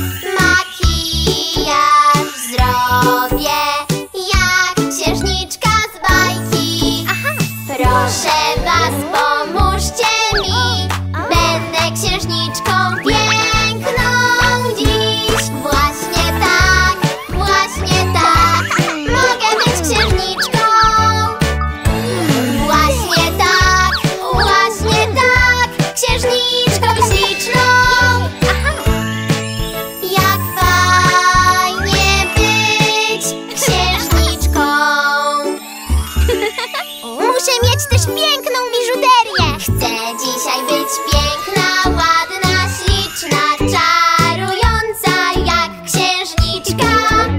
Makijaż zrobię jak księżniczka z bajki. Proszę was, pomóżcie mi, będę księżniczką piękną dziś. Właśnie tak, właśnie tak, mogę być księżniczką. Właśnie tak, właśnie tak, księżniczką śliczną. Jak fajnie być księżniczką. Muszę mieć też piękną biżuterię. Chcę dzisiaj być piękna, ładna, śliczna, czarująca jak księżniczka.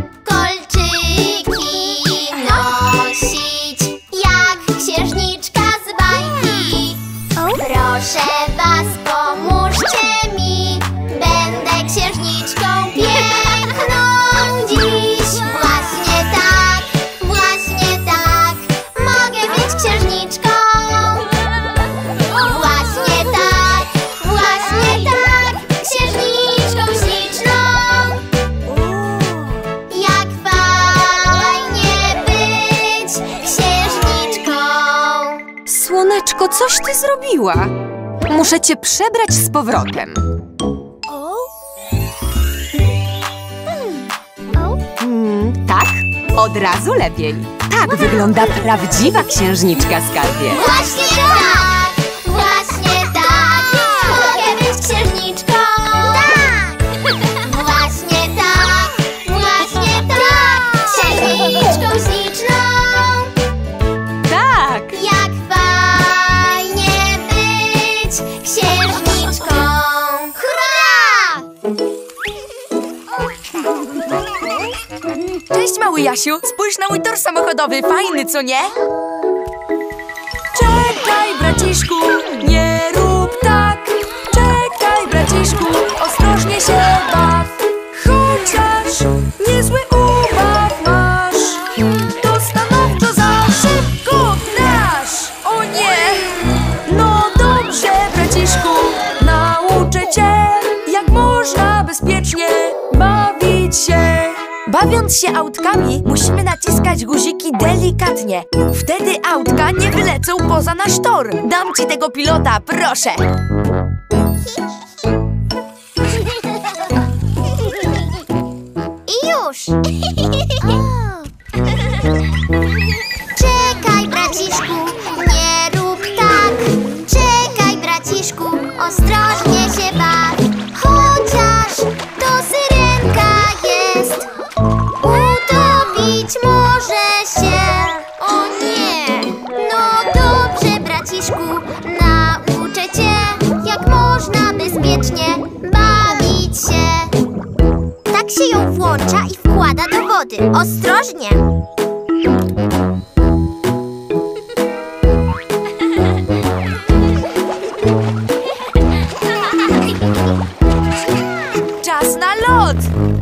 Kolczyki nosić jak księżniczka z bajki. Proszę was, pomóżcie mi, będę księżniczką piękną dziś. Właśnie tak, właśnie tak, mogę być księżniczką. Właśnie tak, właśnie tak, księżniczką śliczną. Jak fajnie być księżniczką. Słoneczko, coś ty zrobiła. Muszę cię przebrać z powrotem. Mm, tak, od razu lepiej. Tak wygląda prawdziwa księżniczka, skarbie. Właśnie tak, właśnie tak, mogę być księżniczką. Tak, właśnie tak, właśnie tak, księżniczką śliczną. Tak. Jak fajnie być księżniczką. Hurra! Cześć, mały Jasiu. Spójrz na mój tor samochodowy. Fajny, co nie? Czekaj, braciszku, nie rób tak. Czekaj, braciszku, ostrożnie się baw. Chociaż niezły ubaw masz, to stanowczo za szybko grasz. O nie! No dobrze, braciszku, nauczę cię, jak można bezpiecznie bawić się. Bawiąc się autkami, musimy naciskać guziki delikatnie. Wtedy autka nie wylecą poza nasz tor. Dam ci tego pilota, proszę. I już! Czekaj, braciszku, nie rób tak. Czekaj, braciszku, ostrożnie się baw. Chociaż to syrenka jest, utopić może się. O nie! No dobrze, braciszku, nauczę cię, jak można bezpiecznie bawić się. Tak się ją włącza i wkłada do wody. Ostrożnie! Czas na lot!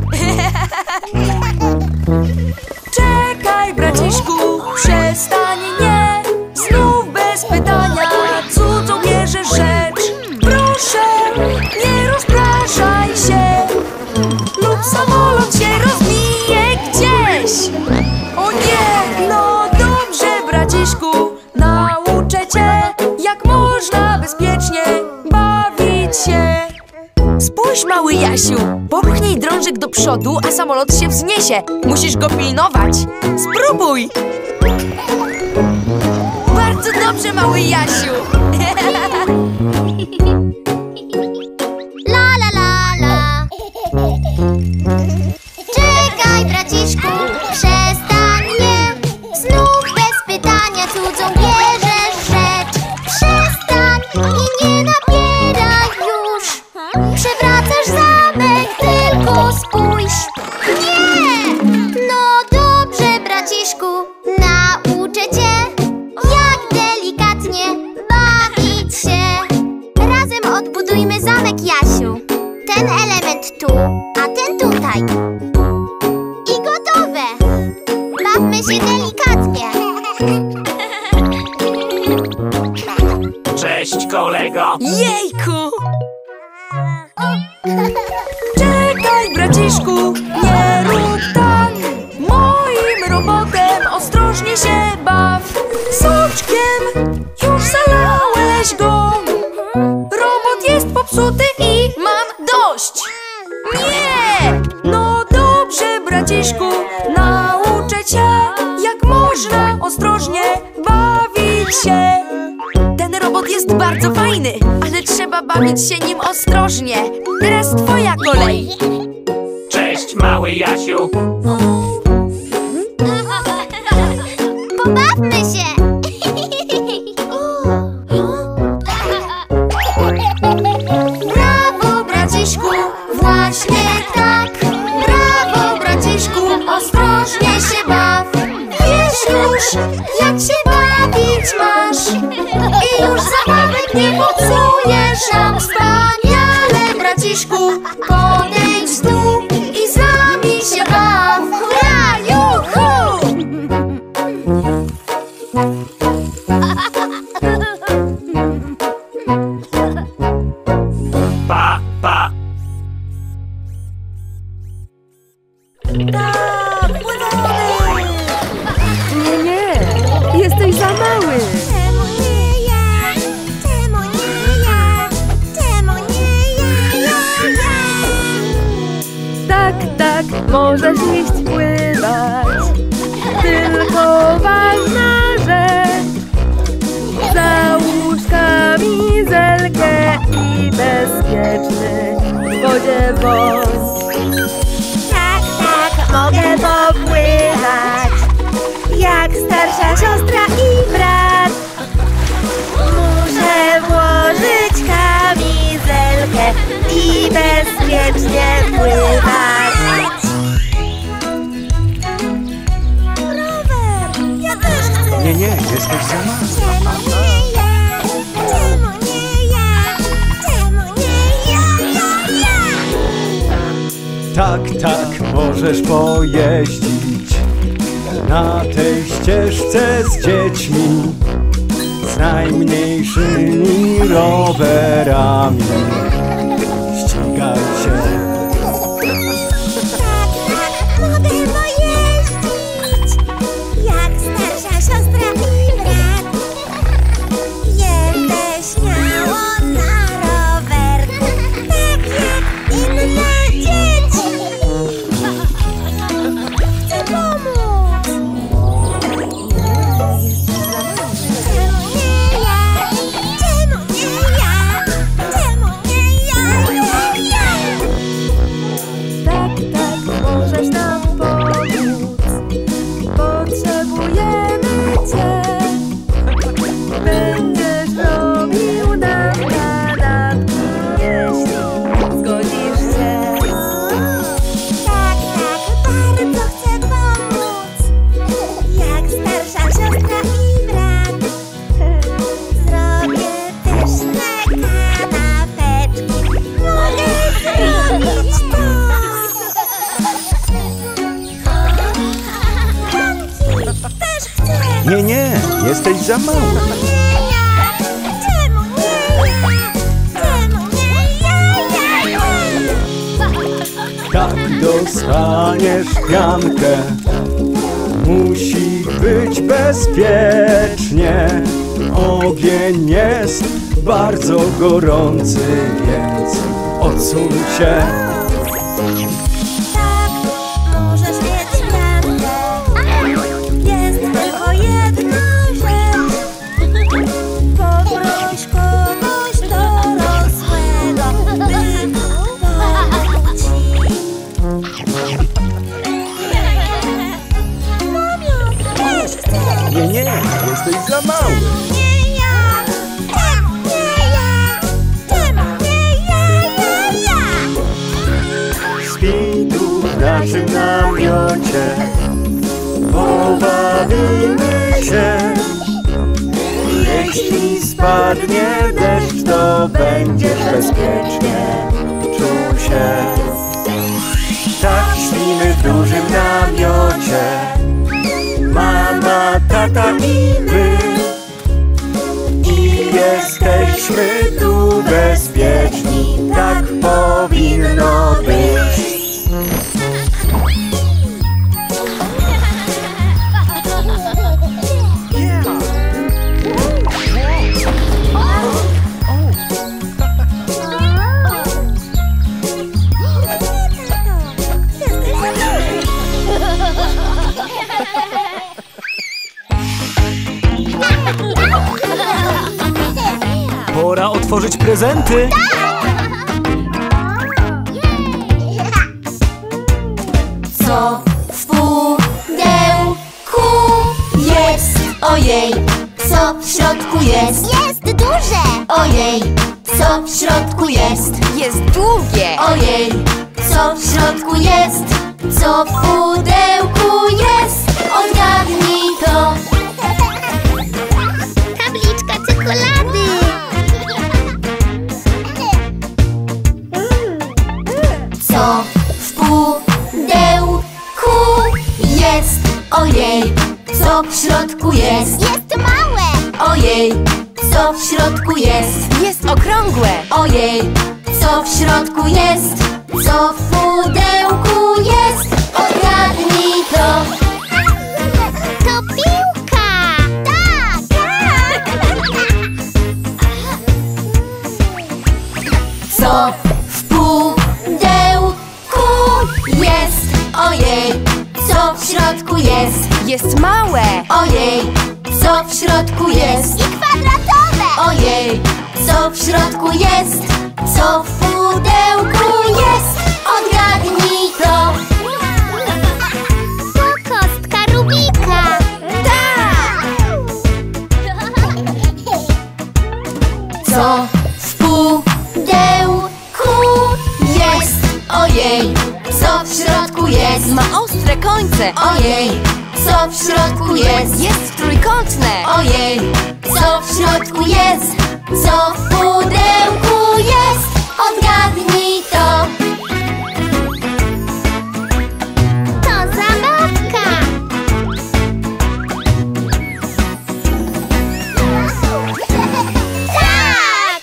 Czekaj, braciszku, przestań, nie. Znów bez pytania, cudzą bierzesz rzecz. Proszę, nie rozpraszaj się, lub samolot się rozbije gdzieś. O nie, no dobrze, braciszku, nauczę cię, jak można bezpiecznie bawić się. Spójrz, mały Jasiu. Popchnij drążek do przodu, a samolot się wzniesie. Musisz go pilnować. Spróbuj! Bardzo dobrze, mały Jasiu. La la la la. Czekaj, braciszku, przestań mnie. Znów bez pytania cudzą bierzesz rzecz. Przestań i nie napieraj już. Przewracasz zamek, tylko spójrz. Nie! No dobrze, braciszku, nauczę cię, jak delikatnie bawić się. Razem odbudujmy zamek, Jasiu. Ten element tu, a ten tutaj. I gotowe. Bawmy się delikatnie. Cześć, kolego. Jejku! Czekaj, braciszku, nie rób tak. Moim robotem ostrożnie się baw. Soczkiem już zalałeś go. Robot jest popsuty i mam dość. Nie! No dobrze, braciszku, nauczę cię, jak można ostrożnie bawić się. Ten robot jest bardzo fajny, ale trzeba bawić się nim ostrożnie. Teraz twoja kolej. Cześć, mały Jasiu. Pobawmy się. Brawo, braciszku, właśnie tak. Brawo, braciszku, ostrożnie się baw. Wiesz już, jak się bawić masz. I już zabawek nie popsujesz nam. Wspaniale, braciszku, podejdź tu i z nami się baw. Hurra, juhu! Pa, pa. Tak, pływamy! Nie, nie, jesteś za mały. Czemu nie ja? Czemu nie ja? Czemu nie ja? Ja, ja. Tak, tak, możesz iść pływać. Tylko ważna rzecz. Załóż kamizelkę i bezpieczny w wodzie bądź. Tak, tak, mogę popływać. Jak starsza siostra i brat. Muszę włożyć kamizelkę i bezpiecznie pływać. Rower, ja też chcę. Nie, nie, jesteś za mały. Czemu nie ja? Czemu nie ja? Czemu nie ja? Ja, ja. Tak, tak, możesz pojeździć na tej ścieżce z dziećmi, z najmniejszymi rowerami. Ścigaj się. Tak, tak, mogę pojeździć. Jak starsza siostra i brat. Jeżdżę śmiało na rowerku, tak jak inne dzieci. Chcę pomóc. Czemu nie ja? Czemu nie ja? Czemu nie ja? Ja, ja. Tak, tak, możesz nam pomóc. Potrzebujemy cię. Będziesz robił nam kanapki, jeśli zgodzisz się. Tak, tak, bardzo chcę pomóc. Jak starsza siostra i brat. Zrobię pyszne kanapeczki. Mogę zrobić to. Franki, też chcę. Nie, nie, jesteś za mały. Nie ja. Czemu nie ja? Czemu nie ja? Ja, ja. Tak dostaniesz piankę. Musi być bezpiecznie. Ogień jest bardzo gorący, więc odsuń się. Tak, możesz mieć prawdę. Jest tylko jedna rzecz. Poproś kogoś dorosłego, by pomóc ci. Mamio, też chcę. Nie, nie, jesteś za mały. Nie ja, tym, nie ja, tym, nie ja, ja, ja. Śpi tu w naszym namiocie, pobawimy się. Jeśli spadnie deszcz, to będziesz bezpiecznie czuł się. Tak śpimy w dużym namiocie, mama, tata i my. I jesteśmy tu bezpieczni, tak powinno być. Pora otworzyć prezenty. Co w pudełku jest? Ojej, co w środku jest? Jest duże! Ojej, co w środku jest? Jest długie. Ojej, co w środku jest? Co w pudełku jest? Odgadnij to. Tabliczka czekolady! Co w pudełku jest? Ojej, co w środku jest? Jest małe! Ojej, co w środku jest? Jest okrągłe. Ojej, co w środku jest? Co w pudełku jest? Odgadnij to. To piłka! Tak! Co w pudełku jest? Ojej, co w środku jest? Jest małe. Ojej, co w środku jest? I kwadratowe! Ojej, co w środku jest? Co w pudełku jest? Odgadnij to. To kostka Rubika! Tak! Co w pudełku jest? Ojej, co w środku jest? Ma ostre końce. Ojej, co w środku jest? Jest trójkątne. Ojej, co w środku jest? Co w pudełku jest? Odgadnij to. To zabawka! Tak!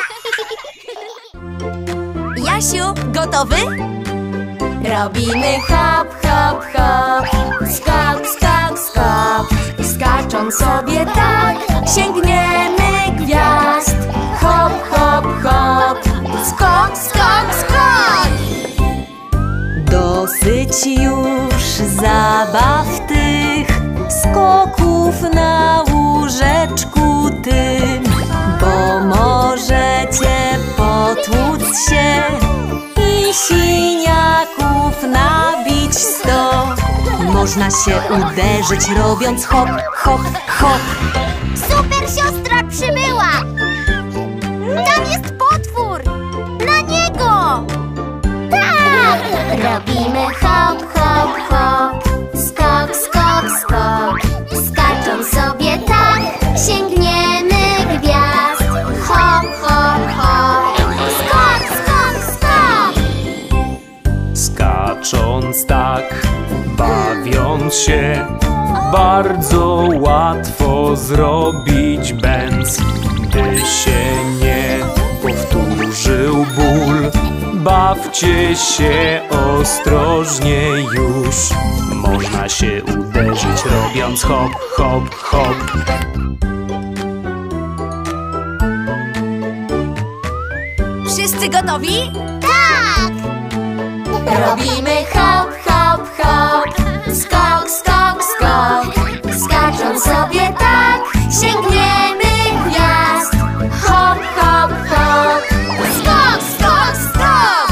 Jasiu, gotowy? Robimy hop, hop, hop. Skok, skok, skok. Skacząc sobie tak, sięgniemy gwiazd. Hop, hop, hop. Skok, skok, skok. Dosyć już zabaw tych, skoków na łóżeczku tym, bo możecie potłuc się i siniaków nabić sto. Można się uderzyć robiąc hop, hop, hop. Super siostra przybyła! Tam jest potwór! Na niego! Tak! Robimy hop, hop, hop. Skok, skok, skok. Skacząc sobie tak, sięgniemy gwiazd. Hop, hop, hop. Skok, skok, skok. Skacząc tak, bawiąc się, bardzo łatwo zrobić bęc. By się nie powtórzył ból, bawcie się ostrożnie już. Można się uderzyć robiąc hop, hop, hop. Wszyscy Wszyscy gotowi? Tak! Robimy hop, hop, hop, skok, skok, skok. Skacząc sobie tak, sięgniemy gwiazd. Hop, hop, hop, skok, skok, skok.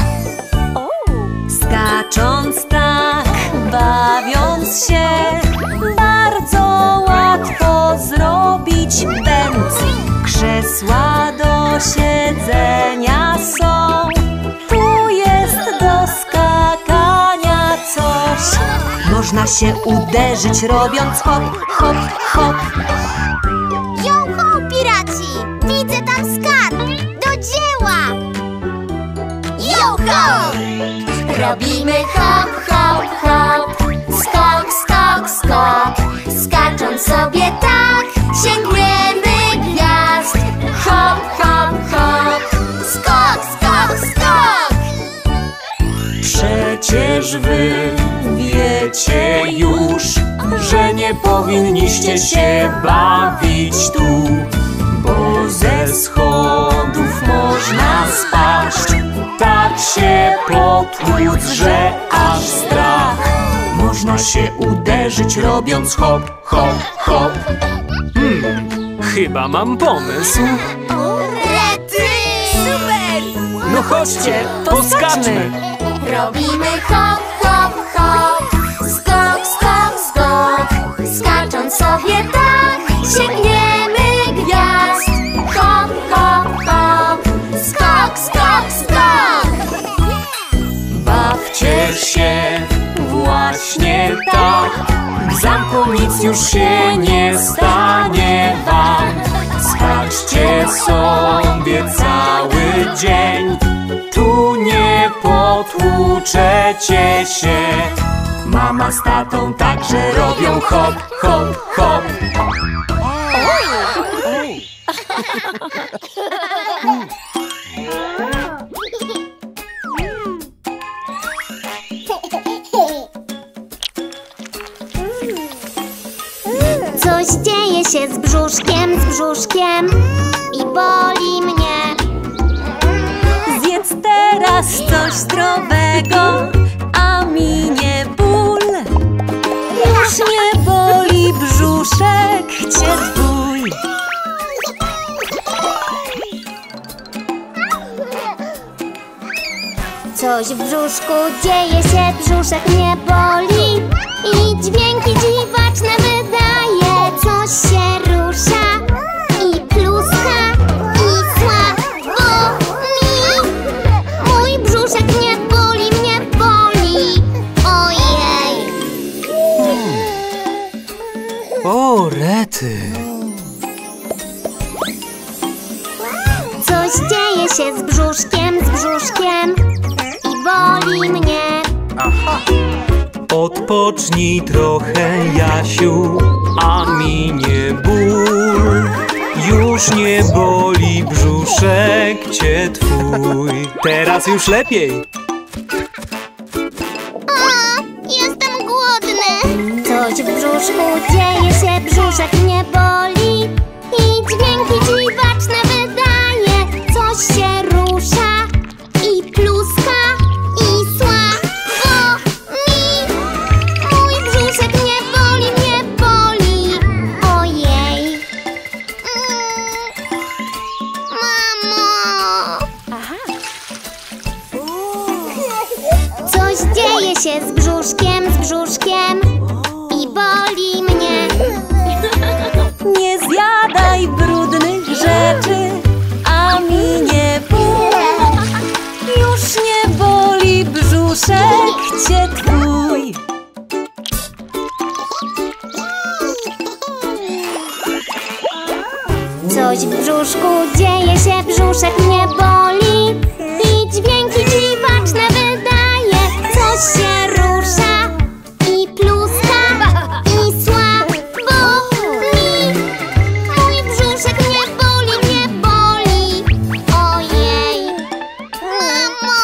Skacząc tak, bawiąc się, bardzo łatwo zrobić pęd. Krzesła do siedzenia są, tu jest do skakania coś. Można się uderzyć, robiąc hop, hop, hop. Yo-ho, piraci! Widzę tam skarb! Do dzieła! Yo-ho! Robimy hop, hop, hop, skok, skok, skok. Skacząc sobie tak, sięgniemy gwiazd. Hop, hop, hop, skok, skok, skok. Przecież wy wiecie już, że nie powinniście się bawić tu, bo ze schodów można spaść, tak się potłuc, że aż strach. Można się uderzyć, robiąc hop, hop, hop. Hmm, chyba mam pomysł. Rety! Super! No chodźcie, poskaczmy. Robimy hop, hop, hop, skok, skok, skok. Skacząc sobie tak, sięgniemy gwiazd. Hop, hop, hop, skok, skok, skok. Bawcie się właśnie tak, w zamku nic już się nie stanie wam. Skaczcie sobie cały dzień, tu nie potłuczecie się. Mama z tatą także robią hop, hop, hop. Coś dzieje się z brzuszkiem, z brzuszkiem i boli mnie. Zjedz teraz coś zdrowego, a minie ból. Już nie boli brzuszek cię twój. Coś w brzuszku dzieje się, brzuszek mnie boli i dźwięki dziwaczne wydaje. Coś się rusza i pluska i słabo mi. Mój brzuszek mnie boli, mnie boli. Ojej! O, rety. Coś dzieje się z brzuszkiem, z brzuszkiem i boli mnie. Odpocznij trochę, Jasiu, a minie ból. Już nie boli brzuszek cię twój. Teraz już lepiej. O, jestem głodny. Coś w brzuszku dzieje się, brzuszek mnie boli i dźwięki dziwaczne wydaje. Coś się rusza i pluska i słabo mi. Mój brzuszek mnie boli, mnie boli. Ojej. Mm. Mamo. Coś dzieje się z brzuszkiem, z brzuszkiem i boli mnie. Nie zjadaj brudnych rzeczy, a minie ból. Już nie boli brzuszek cię twój. Coś w brzuszku dzieje się, brzuszek mnie boli i dźwięki dziwaczne wydaje. Coś się rusza i pluska i słabo mi. Mój brzuszek mnie boli, mnie boli. Ojej. Mamo.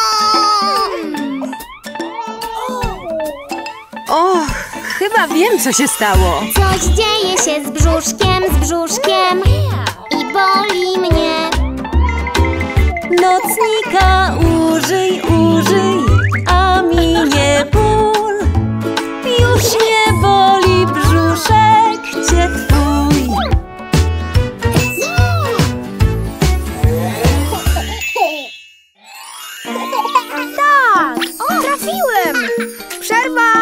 Och, chyba wiem, co się stało. Coś dzieje się z brzuszkiem, z brzuszkiem i boli mnie. Nocnika użyj, użyj, a minie ból. Już nie boli brzuszek cię twój. Tak! Trafiłem! Przerwa!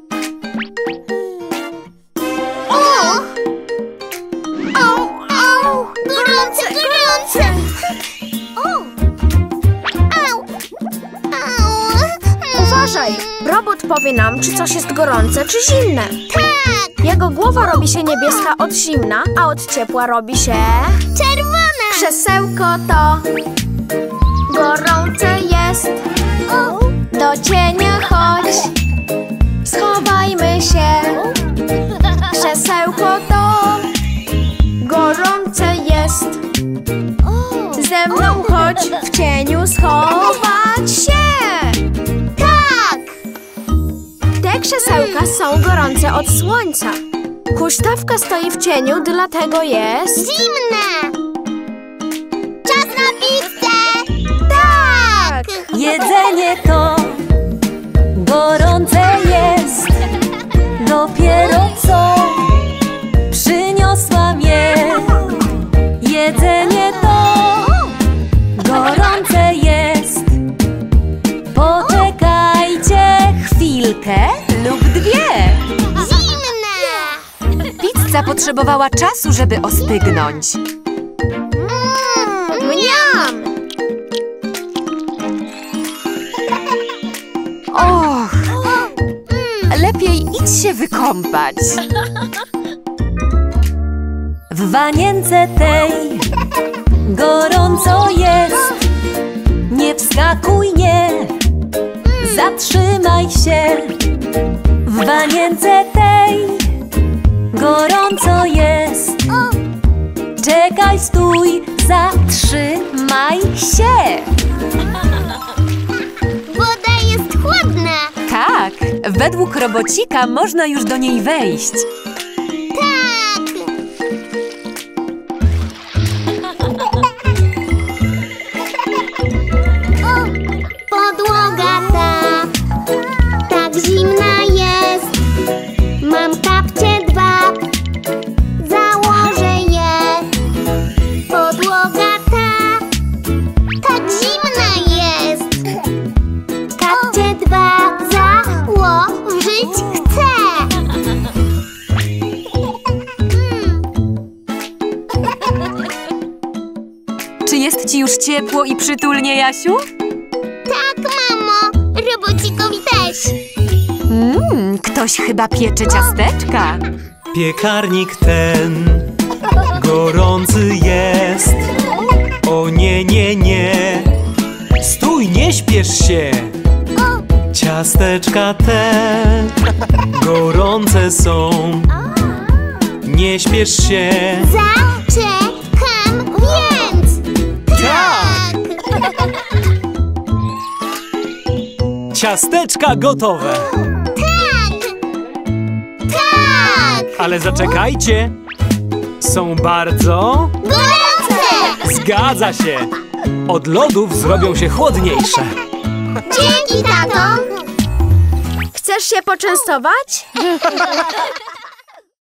O! Au, au! Gorące, gorące! O! Au! Au! Uważaj! Robot powie nam, czy coś jest gorące, czy zimne. Tak! Jego głowa robi się niebieska od zimna, a od ciepła robi się... Czerwone! Krzesełko to gorące jest. O! Do cienia chodź, schowajmy się. Krzesełko to gorące jest. Ze mną chodź w cieniu schować się. Tak! Te krzesełka są gorące od słońca. Huśtawka stoi w cieniu, dlatego jest... Zimne! Czas na pizzę! Tak! Jedzenie to gorące jest. Dopiero co przyniosłam je. Jedzenie to gorące jest. Poczekajcie chwilkę lub dwie. Zimne! Pizza potrzebowała czasu, żeby ostygnąć. Mm, Mniam! Och, lepiej idź się wykąpać. W wanience tej gorąco jest. Nie wskakuj, nie, zatrzymaj się. W wanience tej gorąco jest. Czekaj, stój, zatrzymaj się. Woda jest chłodna! Tak, według robocika można już do niej wejść. Tak! O! Podłoga ta tak zimna jest. Mam kapcie dwa, założę je. Podłoga ta tak zimna jest. Kapcie dwa założyć chcę. Czy jest ci już ciepło i przytulnie, Jasiu? Tak, mamo. Robocikowi też. Mmm, ktoś chyba piecze ciasteczka. Piekarnik ten gorący jest. O nie, nie, nie. Stój, nie śpiesz się. Ciasteczka te gorące są. Nie śpiesz się. Zaczekam więc. Tak! Ciasteczka gotowe. Tak! Tak! Ale zaczekajcie. Są bardzo... Gorące! Zgadza się. Od lodów zrobią się chłodniejsze. Dzięki, tato! Chcesz się poczęstować?